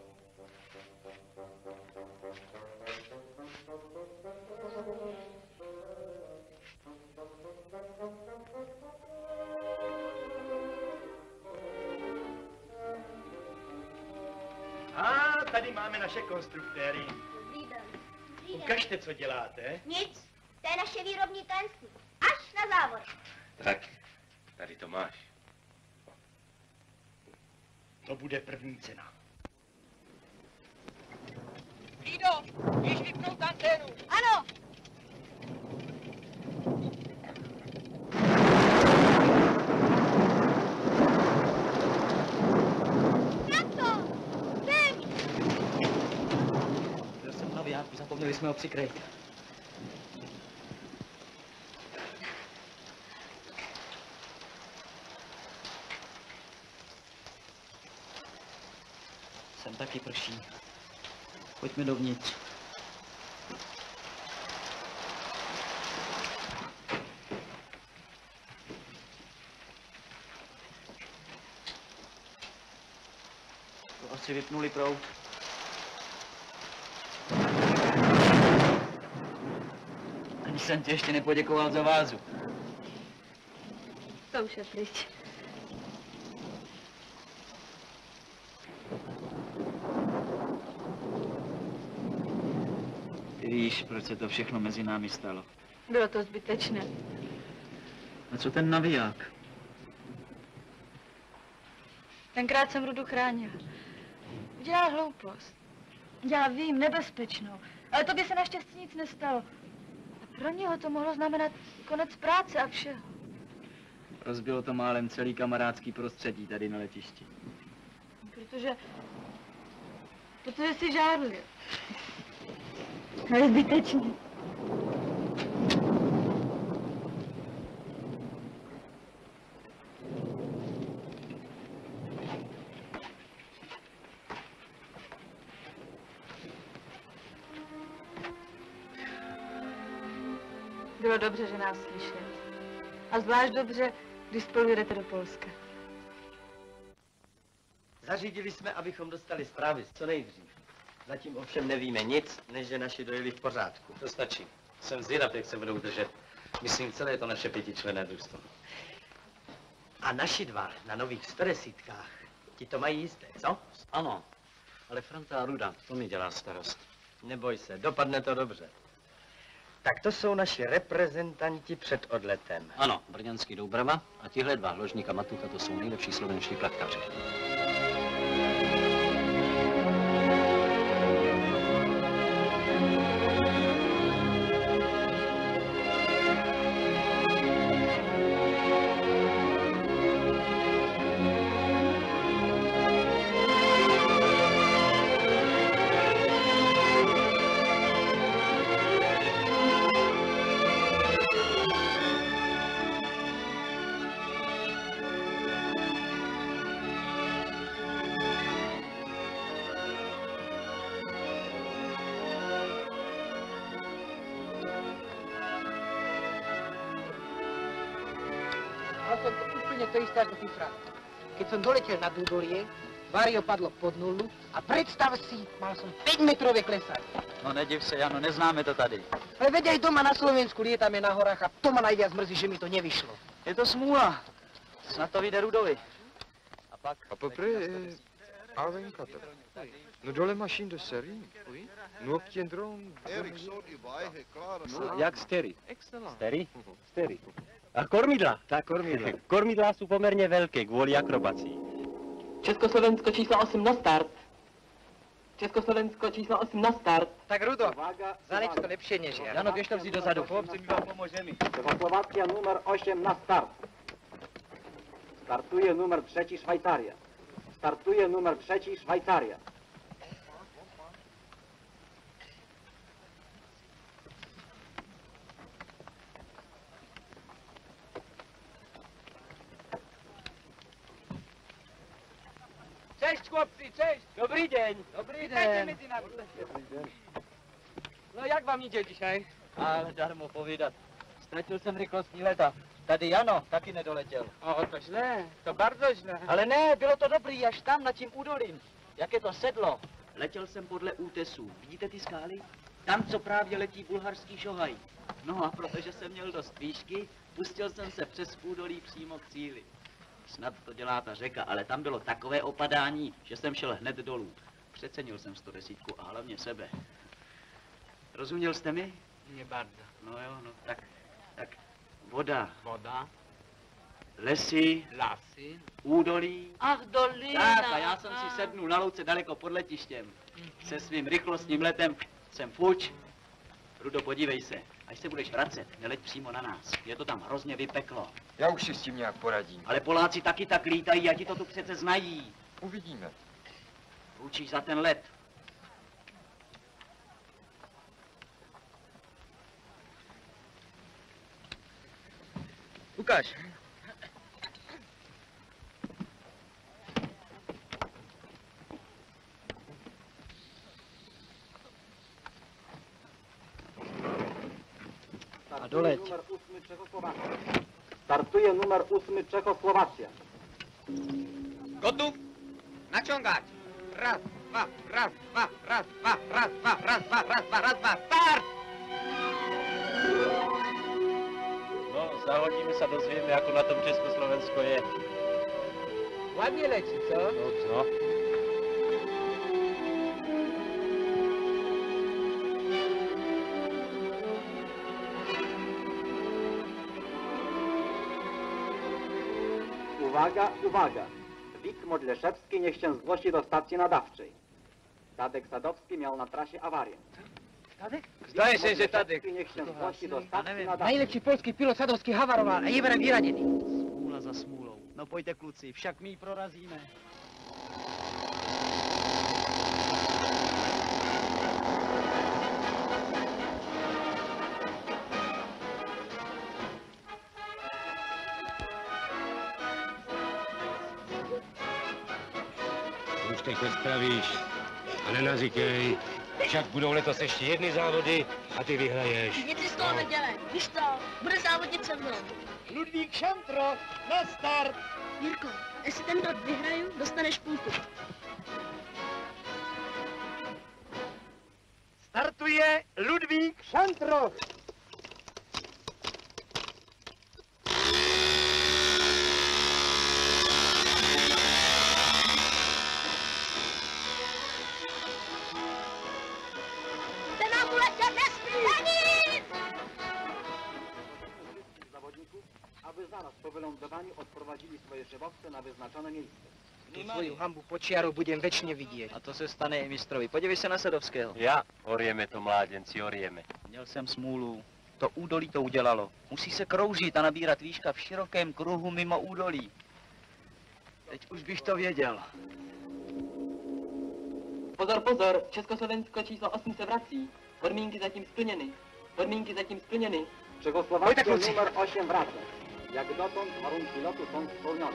A tady máme naše konstruktéry. Dobrý den. Dobrý den. Ukažte, co děláte. Nic, to je naše výrobní tajemství. Až na závod. Tak, tady to máš. To bude první cena. Lído, víš vypnout anténu? Ano. Měli jsme ho přikrýt. Sem taky prší. Pojďme dovnitř. To asi vypnuli proud. Ani jsem ti ještě nepoděkoval za vázu. To už je pryč. Ty víš, proč se to všechno mezi námi stalo. Bylo to zbytečné. A co ten naviják? Tenkrát jsem Rudu chránil. Udělal hloupost. Já vím, nebezpečnou. Ale tobě se naštěstí nic nestalo. A pro něho to mohlo znamenat konec práce a všeho. Rozbilo to málem celý kamarádský prostředí tady na letišti. Protože... Protože jsi žárlil. Ale zbytečně. Bylo dobře, že nás slyšeli. A zvlášť dobře, když spolu jedete do Polska. Zařídili jsme, abychom dostali zprávy co nejdřív. Zatím ovšem nevíme nic, než že naši dojeli v pořádku. To stačí. Jsem zvědav, jak se budou držet. Myslím, celé to naše pětičlenné družstvo. A naši dva na nových stodesítkách, ti to mají jisté, co? Ano, ale Franta a Ruda, to mi dělá starost. Neboj se, dopadne to dobře. Tak to jsou naši reprezentanti před odletem. Ano, brněnský Doubrava a tihle dva, Ložník a Matucha, to jsou nejlepší slovenští plachtaři. Mal som to úplne to isté ako ty, Frank. Keď som doletel na Dúdolie, Vario padlo pod nulu a predstav si, mal som päťmetrové klesanie. No nediv se, Jano, neznáme to tady. Ale veď aj doma na Slovensku lietame na horách a to ma najviac mrzí, že mi to nevyšlo. Je to smůla. Snad to vyjde Rudovi. A pak... A poprvé, Avenkata. No dole mašín do série. No obtiendron. No, jak stery? Stery? Mhm. Stery. A kormidla? Tak, kormidla. Kormidla jsou poměrně velké kvůli akrobací. Československo číslo osm na start. Československo číslo osm na start. Tak Rudo, za niečo to lepšie než ja. Jano, běž to vzít dozadu, chlapci, my vám pomůžeme. Čechoslovakia numer osm na start. Startuje numer třetí Švajcaria. Startuje numer třetí Švajcaria. Cześć chłopcy, cześć! Dobrý deň. Dobrý Witajcie den. Mezi nami. No jak vám jde dzisiaj? Ale darmo povídat. Ztratil jsem rychlostní leta. Tady Jano taky nedoletěl. O, to źle, to bardzo źle. Ale ne, bylo to dobrý, až tam nad tím údolím. Jak je to sedlo. Letěl jsem podle útesů. Vidíte ty skály? Tam, co právě letí bulharský šohaj. No a protože jsem měl dost výšky, pustil jsem se přes údolí přímo k cíli. Snad to dělá ta řeka, ale tam bylo takové opadání, že jsem šel hned dolů. Přecenil jsem sto desítku a hlavně sebe. Rozuměl jste mi? Nie bardzo. No jo, no tak, tak voda, Woda, lesy, lasy. údolí. Ach, dolina. Tak a já jsem si sednul na louce daleko pod letištěm. Se svým rychlostním letem jsem fuč. Rudo, podívej se, až se budeš vracet, neleď přímo na nás. Je to tam hrozně vypeklo. Já už si s tím nějak poradím. Ale Poláci taky tak lítají a ti to tu přece znají. Uvidíme. Učíš za ten let. Ukaž. A doleď. Startuje numer osm Čechoslovakia. Gotów? Naciągać! Raz, dwa, raz, dwa, raz, dwa, raz, dwa, raz, dwa, raz, dwa, raz, dwa, start! No, zahodíme sa dozvieme, ako na tom Československo je. Ładnie leci, co? No. Uwaga, uwaga! Wik Modleszewski niech się zgłosi do stacji nadawczej. Tadek Sadowski miał na trasie awarię. Tadek? Zdaje się, że Tadek. Niech się zgłosi do stacji nadawczej. Najlepší polský pilot Sadovský havaroval a je vraj vyradený. Smůla za smůlou. No pojďte kluci, však my ji prorazíme. Už teď nespravíš a nenaříkej. Však budou letos ještě jedny závody a ty vyhraješ. Nic si z toho nedělej. Víš to, bude závodit se mnou. Ludvík Šantro, na start! Jirko, jestli ten rok vyhraju, dostaneš půlku. Startuje Ludvík Šantro! Ten nám uletěl nesmí! Ani! Zawodników, aby zaraz po wylądowaniu odprowadzili swoje żywowce na wyznaczone miejsce. Tu svoju hambu po čiaru budem večne vidieť. A to se stane i mistrovi. Podívej se na Sadovského. Ja, orieme to, mládenci, orieme. Měl jsem smůlu. To údolí to udělalo. Musí se kroužit a nabírat výška v širokém kruhu mimo údolí. Teď už bych to věděl. Pozor, pozor, Československo číslo osm se vrací. Podmínky zatím splněny. Podmínky zatím splněny. Czechoslovakia numer osm wraca. Jak dotąd warunki lotu są spełnione.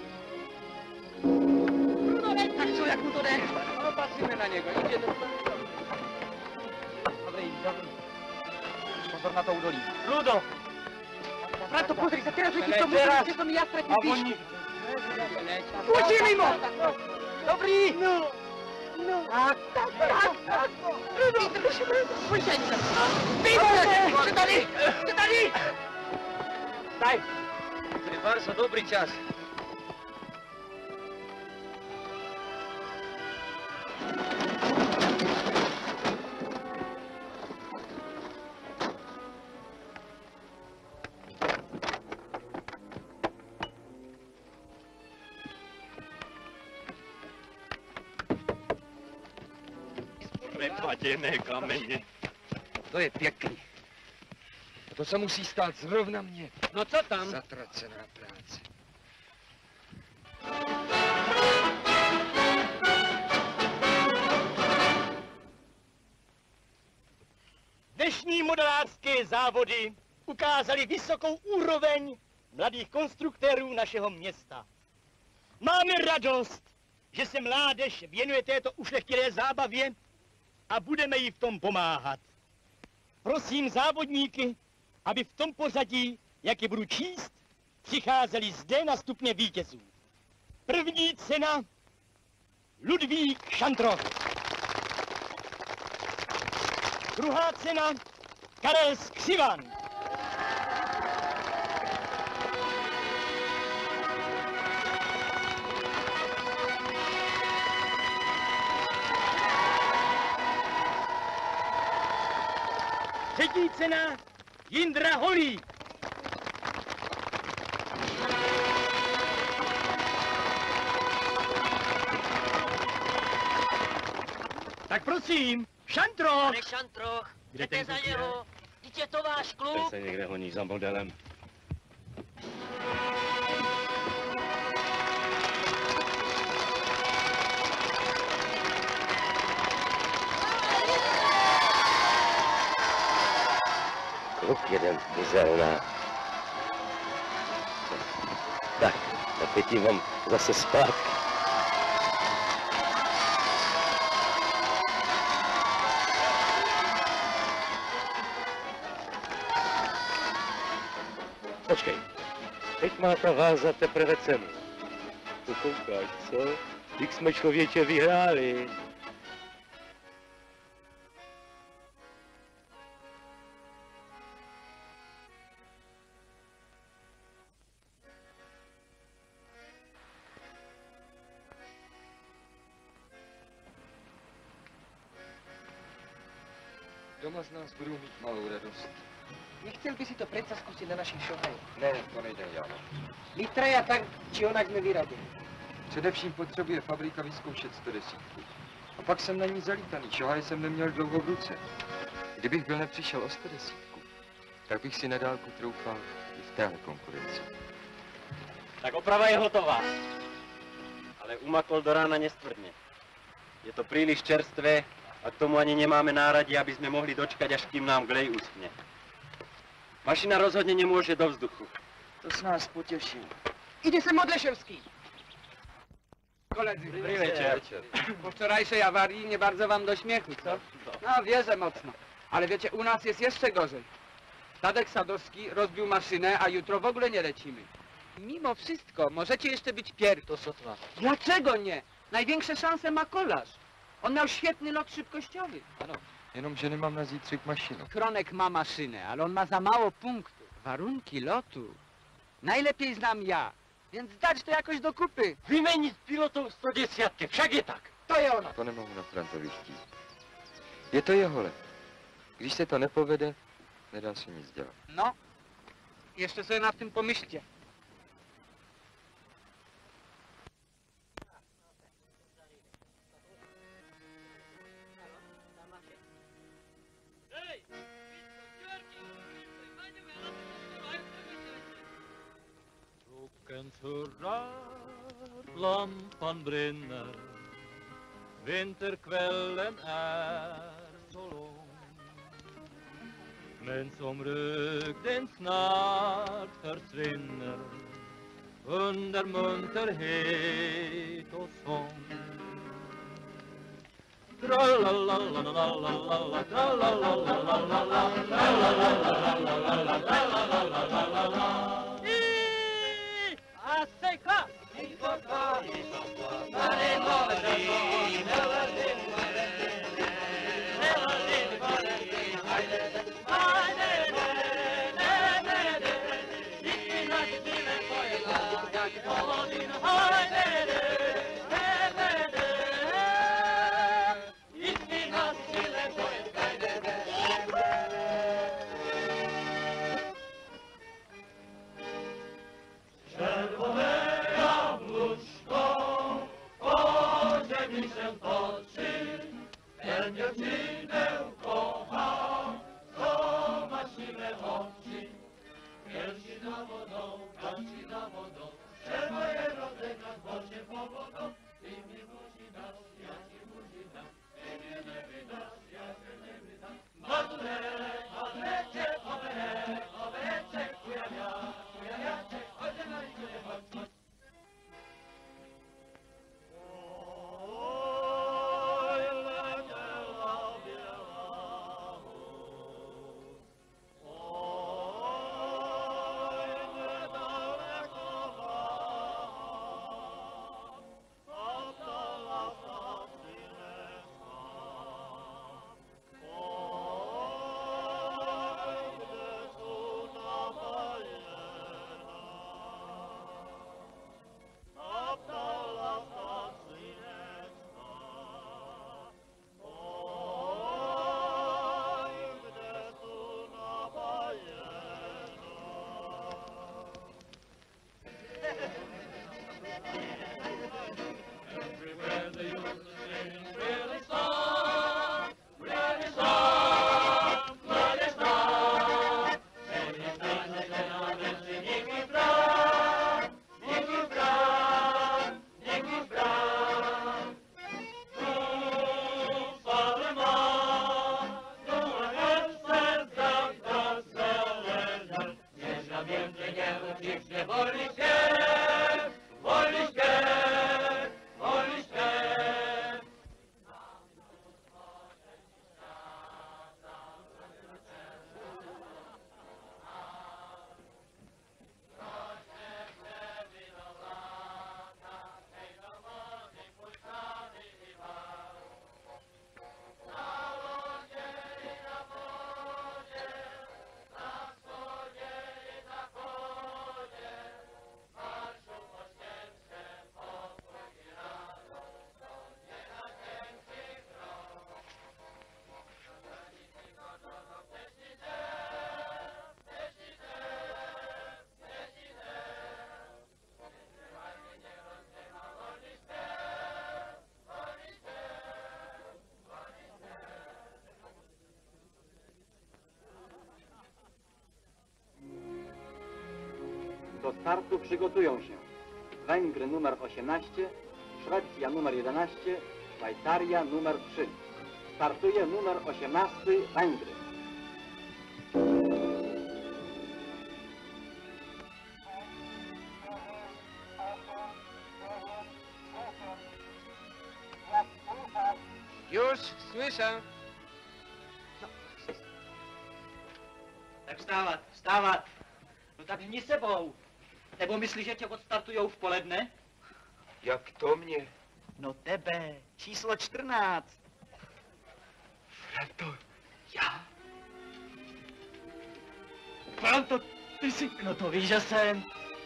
Tak co, jak mu to jde? No patrzymy na niego, idzie do... Dobrý, dobrý. Pozor na to údolí. Ludo! Brato, pozri sa, teraz letí k tomu, že som ja stretne píšku. Uči mimo! Dobrý! No! No! Tak, tak, tak, tak! Ludo! Pojďte! Výborně! Jste tady! Jste tady! Daj! Tvar sa dobrý čas. Nepaděné kameně. To je pěkný. To se musí stát zrovna mně. No co tam? Zatracená práce. Dnešní modelářské závody ukázaly vysokou úroveň mladých konstruktérů našeho města. Máme radost, že se mládež věnuje této ušlechtilé zábavě a budeme jí v tom pomáhat. Prosím závodníky, aby v tom pořadí, jak je budu číst, přicházeli zde na stupně vítězů. První cena Ludvík Šantrov. Druhá cena Karel Skřivan. Třetí cena Jindra Holík. Tak prosím, Šantroch. Pane Šantroch, jdete za něho. Vždyť je to váš Ten klub. se někde honí za modelem. Kluk jeden, Vyzelná. Teď jim vám zase zpátky. Počkej, teď má ta váza teprve cenu. To koukáš, co? Jak jsme člověče vyhráli. Doma z nás budou mít malou radost. Nechtěl by si to přece zkusit na našich šohaj. Ne, to nejde, Jano. Litraja tak, či onak jsme vyradili. Především potřebuje fabrika vyzkoušet sto deset. A pak jsem na ní zalítaný, šohaj jsem neměl dlouho v ruce. Kdybych byl nepřišel o sto deset, tak bych si na dálku troufal i v téhle konkurenci. Tak oprava je hotová. Ale umakol do rána nestvrdne. Je to príliš čerstvé a k tomu ani nemáme náradí, aby sme mohli dočkať, až kým nám glej uschne. Mašina rozhodně nemůže do vzduchu. To s nás potěšil. Jde se Modleševský. Koledzy, Dobrý večer. po wczorajszej awarii nie bardzo wam do śmiechu, co? No, wierzę mocno. Ale wiecie, u nas jest jeszcze gorzej. Tadek Sadowski rozbił maszynę, a jutro w ogóle nie lecimy. Mimo wszystko, możecie jeszcze być pier... To sotva. Dlaczego nie? Największe szanse ma kolarz. On miał świetny lot szybkościowy. Ano, jenomže nemám na zítřek mašinu. Kronek ma maszynę, ale on ma za mało punktów. Warunki lotu najlepiej znam ja, więc dać to jakoś do kupy. Vymenit pilotou sto desítky, však je tak. To je ono. To nemohu na Frantovi chtít. Je to jeho let. Když se to nepovede, nedá se nic dělat. No, jeszcze sobie nad tym pomyślcie. Kent hurra, lampan brinner, vinterkvällen är så lång. Men som röken snart försvinner under munterhet och sång. Tralalalalalalalala, tralalalalala, tralalalalala, tralalalalala. Aseka! Do startu przygotują się Węgry numer osiemnaście, Szwecja numer jedenaście, Szwajcaria numer trzy. Startuje numer osiemnasty Węgry. Już słyszę. Tak vstávat, vstávat. No tak hni sebou. Nebo myslíš, že tě odstartujou v poledne? Jak to mě? No tebe, číslo čtrnáct. Franto, já? Franto, ty jsi... No to víš, že jsem.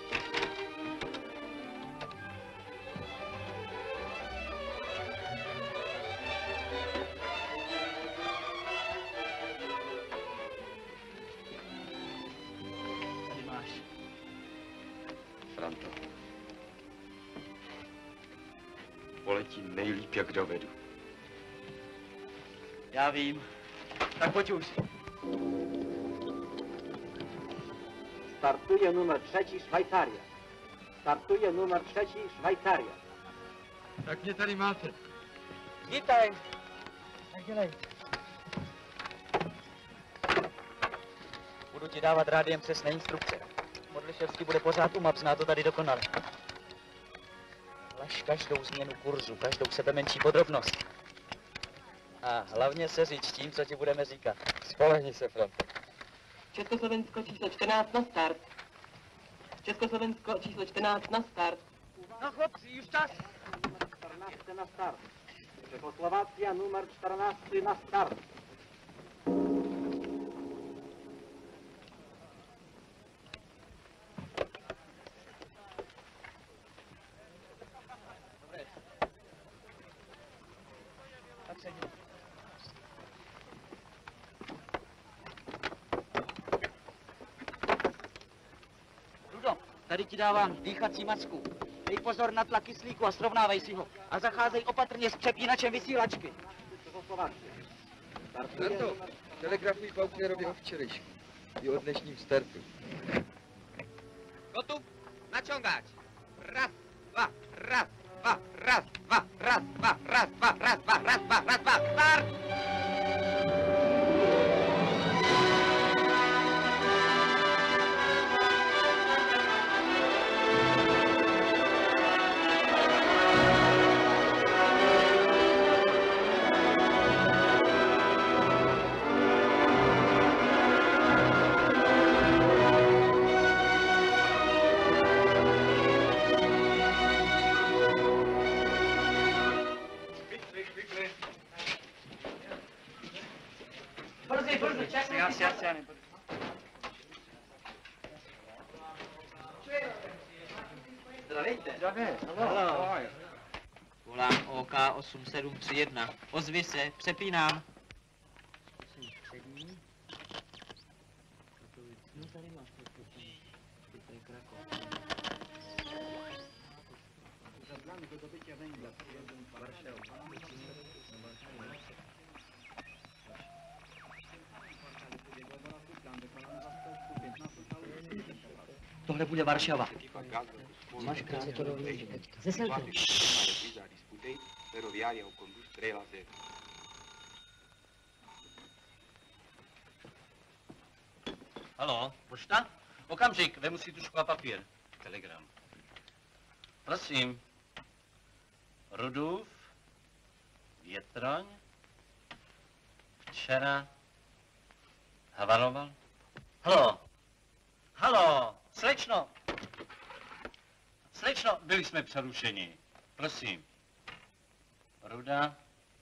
Tady máš. Franto. Poletím nejlíp, jak dovedu. Já vím. Tak pojď už. Startuje numer trzeci Szwajcaria. Startuje numer trzeci Szwajcaria. Tak mě tady máte. Vítaj. Tak dělej. Budu ti dávat rádiem přesné instrukce. Modliševský bude pořád u map, zná to tady dokonale. Laž každou změnu kurzu, každou sebe menší podrobnost. A hlavně se říct tím, co ti budeme říkat. Spolehni se, Franto. Československo číslo čtrnáct na start. Československo číslo čtrnáct na start. No chłopci, już czas. Numer czternasty na start. Czechoslowacja numer czternasty na start. Rudo, tady ti dávám dýchací masku. Dej pozor na tlak kyslíku a srovnávej si ho. A zacházej opatrně s přepínačem vysílačky. Franto, telegrafuj Pauknerovi o včerejšku. I o dnešním startu. Gotów? Naciągać. Raz, dwa, raz, dwa, raz, dwa, raz, dwa, raz, dwa, raz, dwa, raz, dwa, raz, dwa, start! Brzy, brzy, čas. Já si, já si, já nebudu. Zdravejte. Zdravě. Halo. Volám O K osm sedm tři jedna. Ozvi se, přepínám. No tady máš to, to je Krakov. Zabrany do dobycia węgla. Warszawa. Tohle bude Varšava. Máš krátkodobý ze Selky. Halo, pošta? Okamžik, vemu si tušku a papír. Telegram. Prosím. Rudův, Větroň, včera havaroval. Halo, halo, slečno. Slečno, byli jsme přerušeni. Prosím. Ruda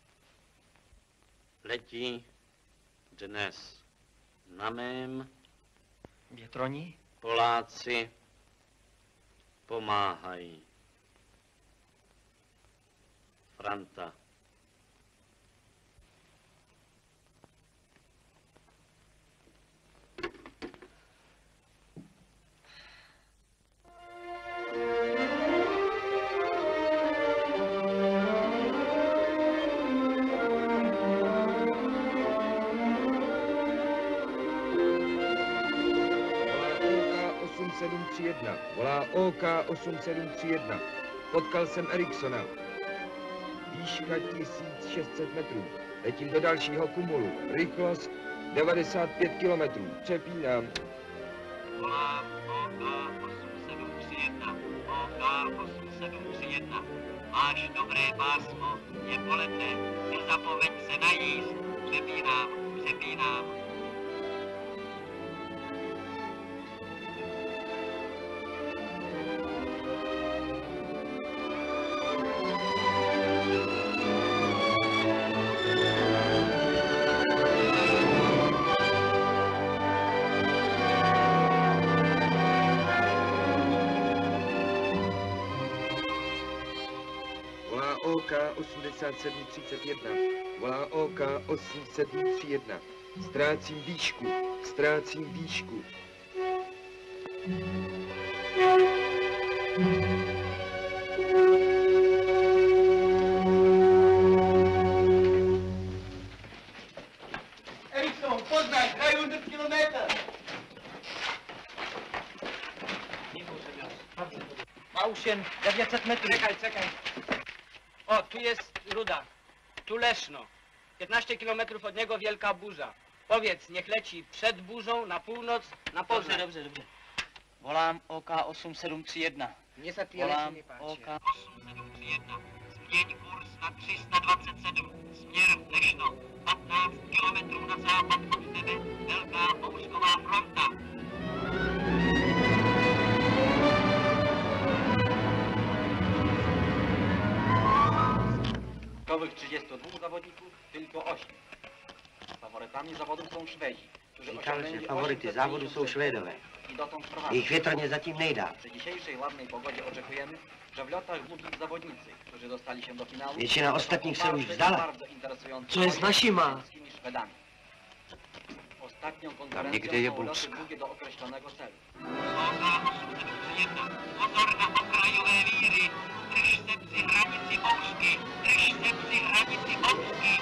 letí dnes na mém. Větroni? Poláci pomáhají. Franta. jedna. Volá O K osm sedm tři jedna. Potkal jsem Eriksona. Výška tisíc šest set metrů. Letím do dalšího kumulu. Rychlost devadesát pět kilometrů. Přepínám. Volám O K osm sedm tři jedna. O K osm sedm tři jedna. Máš dobré pásmo, je poledne, nezapomeň se najíst. Přepínám, přepínám. O K osmdesát sedm třicet jedna. Volá O K osm sedm tři jedna. Ztrácím výšku, ztrácím výšku. Erikson, poznaj, dreihundert kilometr. Má už jen devět set metrů. Čekaj, čekaj. O, tu jest ruda. Tu Leszno. piętnaście kilometrów od niego wielka burza. Powiedz, niech leci przed burzą, na północ, na Poznań. Dobře, dobře, dobře. Volám O K osm sedm tři jedna. Mně se ty Volám lesy O K osm sedm tři jedna. Změň kurz na tři sta dvacet sedm. Směr Lešno. patnáct kilometrů na západ od tebe. Velká bouřková fronta. Nowych trzydziestu dwóch zawodników tylko osiem. Faworytami zawodu są Szwedzi, którzy Říkal, že osiągnęli favority závodu jsou Švédové. i dotąd prowadzą. Jejich větrně zatím nejdá. Przy dzisiejszej ładnej pogodzie oczekujemy, że w lotach budуть zawodnicy, którzy dostali się do finału. Většina ostatních se už vzdala. Bardzo interesujący Co je s našima? Szwedami. Ostatnią Tam konferencją někde je są loty Polska. długie do określonego celu. Pozor na okrajové víry. Drž se při hranici bouřky. Drž se při hranici bouřky.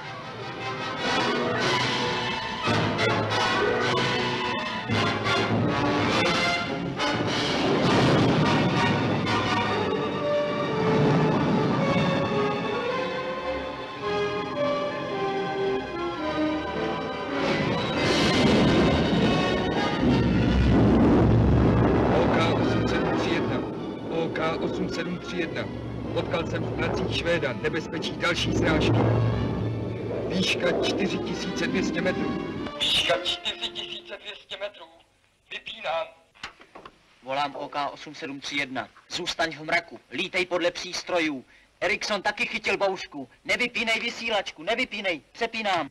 O K osm sedm tři jedna. Potkal jsem v pracích Švéda, nebezpečí další srážky. Výška čtyři tisíce dvě stě metrů. Výška čtyři tisíce dvě stě metrů. Vypínám. Volám O K osm sedm tři jedna. Zůstaň v mraku, lítej podle přístrojů. Erikson taky chytil bouřku. Nevypínej vysílačku, nevypínej, přepínám.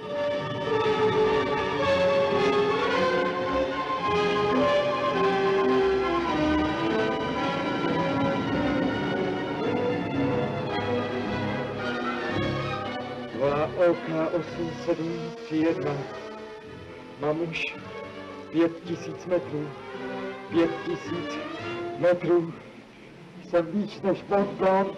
Volá O K osm sedm tři jedna. Mám už pět tisíc metrů. Pět tisíc metrů. Jsem víc než Bogdan.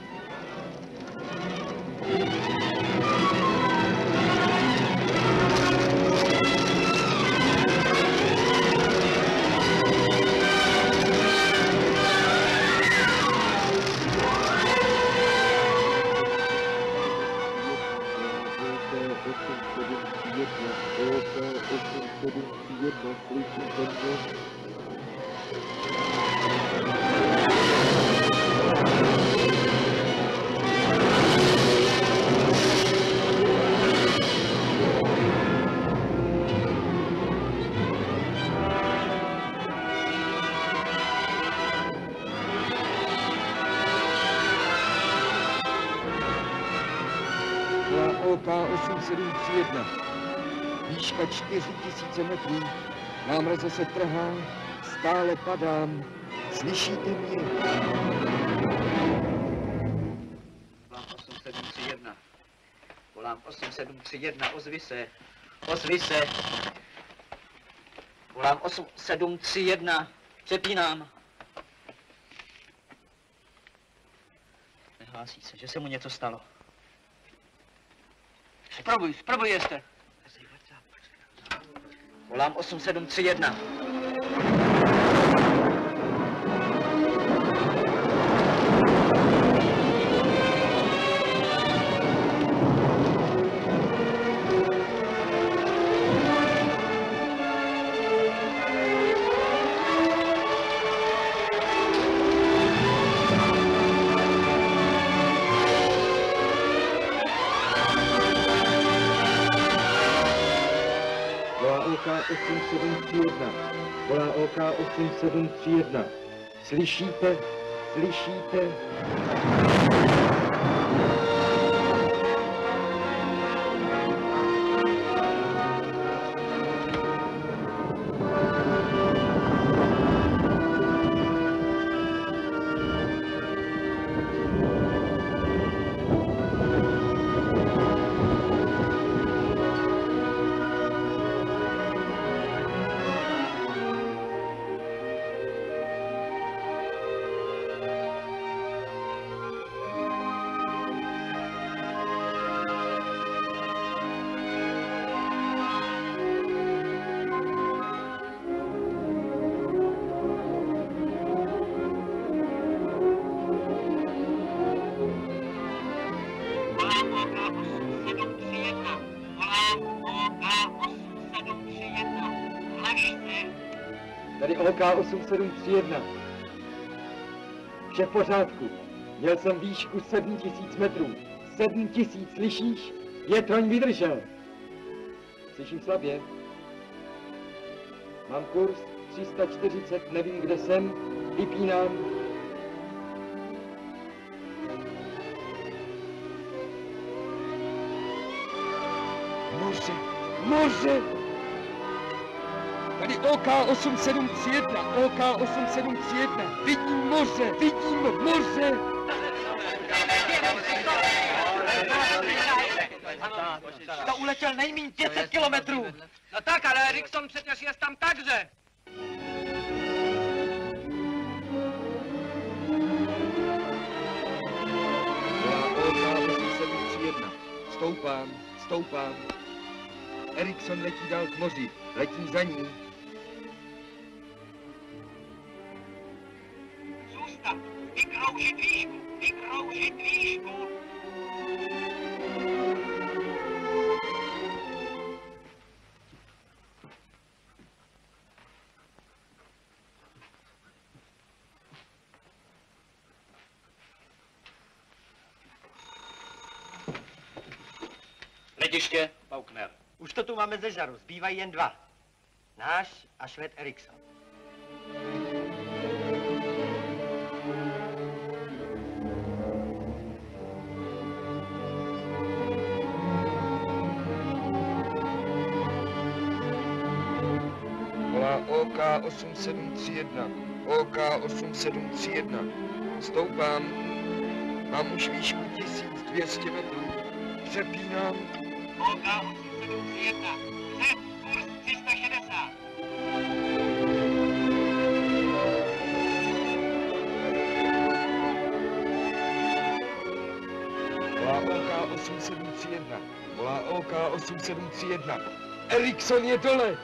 O K osm sedm tři jedna. Výška čtyři tisíce metrů. Námraza se trhá, stále padám. Slyšíte mě? Volám osm sedm tři jedna. Volám osm sedm tři jedna, ozvi se. Ozvi se. Volám osm sedm tři jedna. Přepínám. Nehlásí se, že se mu něco stalo. Zprobuj, zprobuj jste. Volám osm sedm tři jedna. jedna. Volá O K osm sedm tři jedna. Slyšíte? Slyšíte? Tady O K osm sedm tři jedna. Vše v pořádku. Měl jsem výšku sedm tisíc metrů. sedm tisíc, slyšíš? Větroň vydržel. Slyším slabě. Mám kurz tři sta čtyřicet, nevím, kde jsem. Vypínám. Moře, moře! Tady O K osm sedm tři jedna, O K osm sedm tři jedna. Vidím moře, vidím moře! To uletěl nejméně pět set kilometrů. No tak, ale Eriksson přecież jest tam także. O K osm sedm tři jedna. Stoupám, stoupám. Eriksson letí dál k moři. Letím za ní. Zůstat, vykroužit výšku, vykroužit výšku. Letiště, Faulkner. Už to tu máme ze žaru, zbývají jen dva. Náš a Švéd Eriksson. Volá O K osm sedm tři jedna. O K osm sedm tři jedna. Stoupám. Mám už výšku tisíc dvě stě metrů. Přepínám. O K osm sedm tři jedna. Před, kurz tři sta šedesát. Volá O K osm sedm tři jedna. Volá O K osm sedm tři jedna. Eriksson je dole!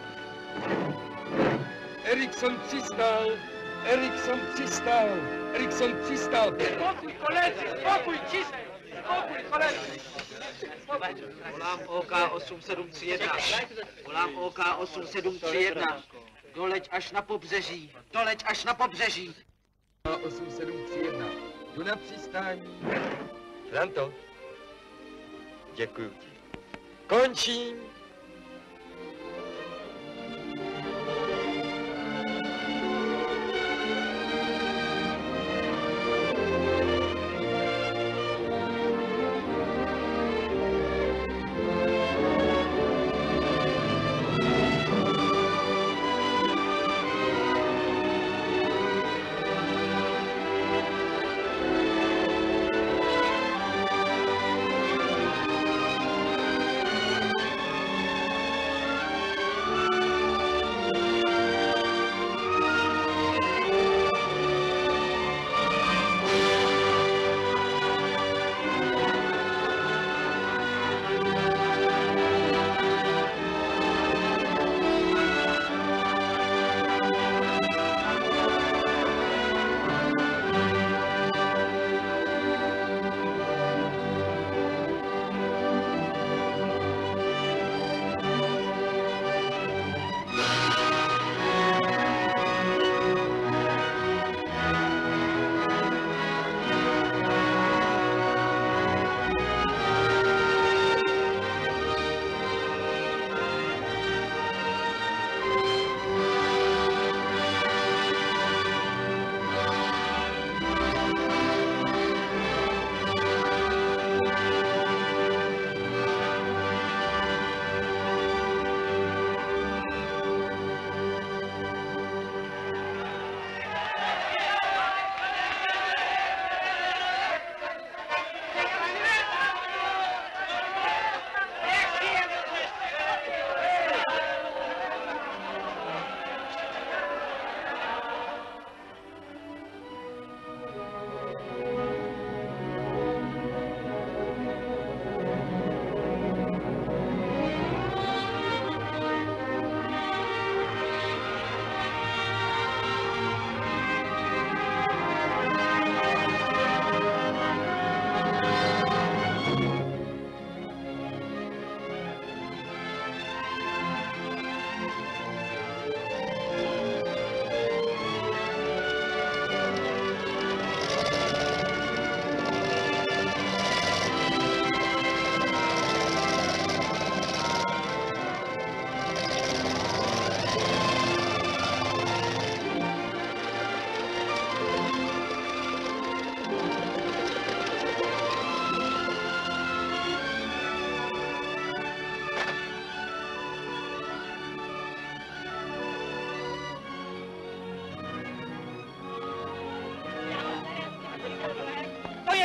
Eriksson přistál! Eriksson přistál! Eriksson přistál! Spokój, koledzy, spokój, cisnę! Spokój, koledzy! Volám O K osm sedm tři jedna. Volám O K osm sedm tři jedna. Doleď až na pobřeží. Doleď až na pobřeží. O K osm sedm tři jedna. Jdu na přistání. Franto, děkuju ti. Končím.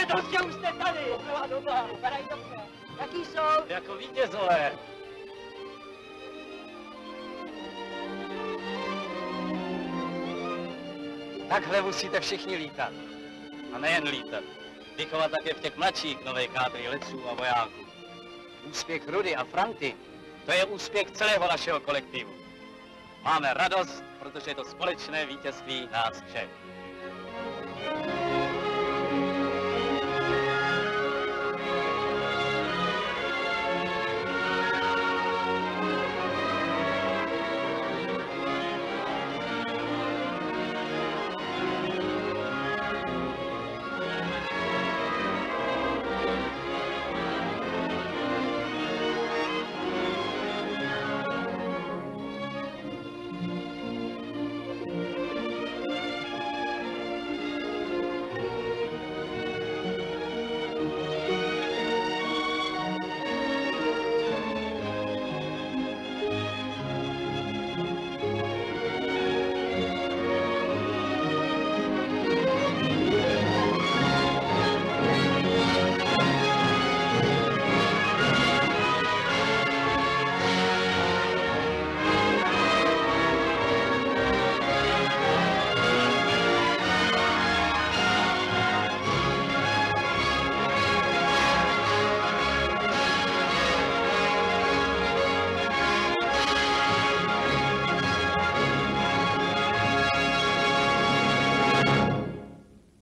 prostě už jste tady. Dobrá, dobrá, vypadají dobře. Jaký jsou? Jako vítězové. Takhle musíte všichni lítat. A nejen lítat. Vychovat také v těch mladších nové kádry letců a vojáků. Úspěch Rudy a Franty, to je úspěch celého našeho kolektivu. Máme radost, protože je to společné vítězství nás všech.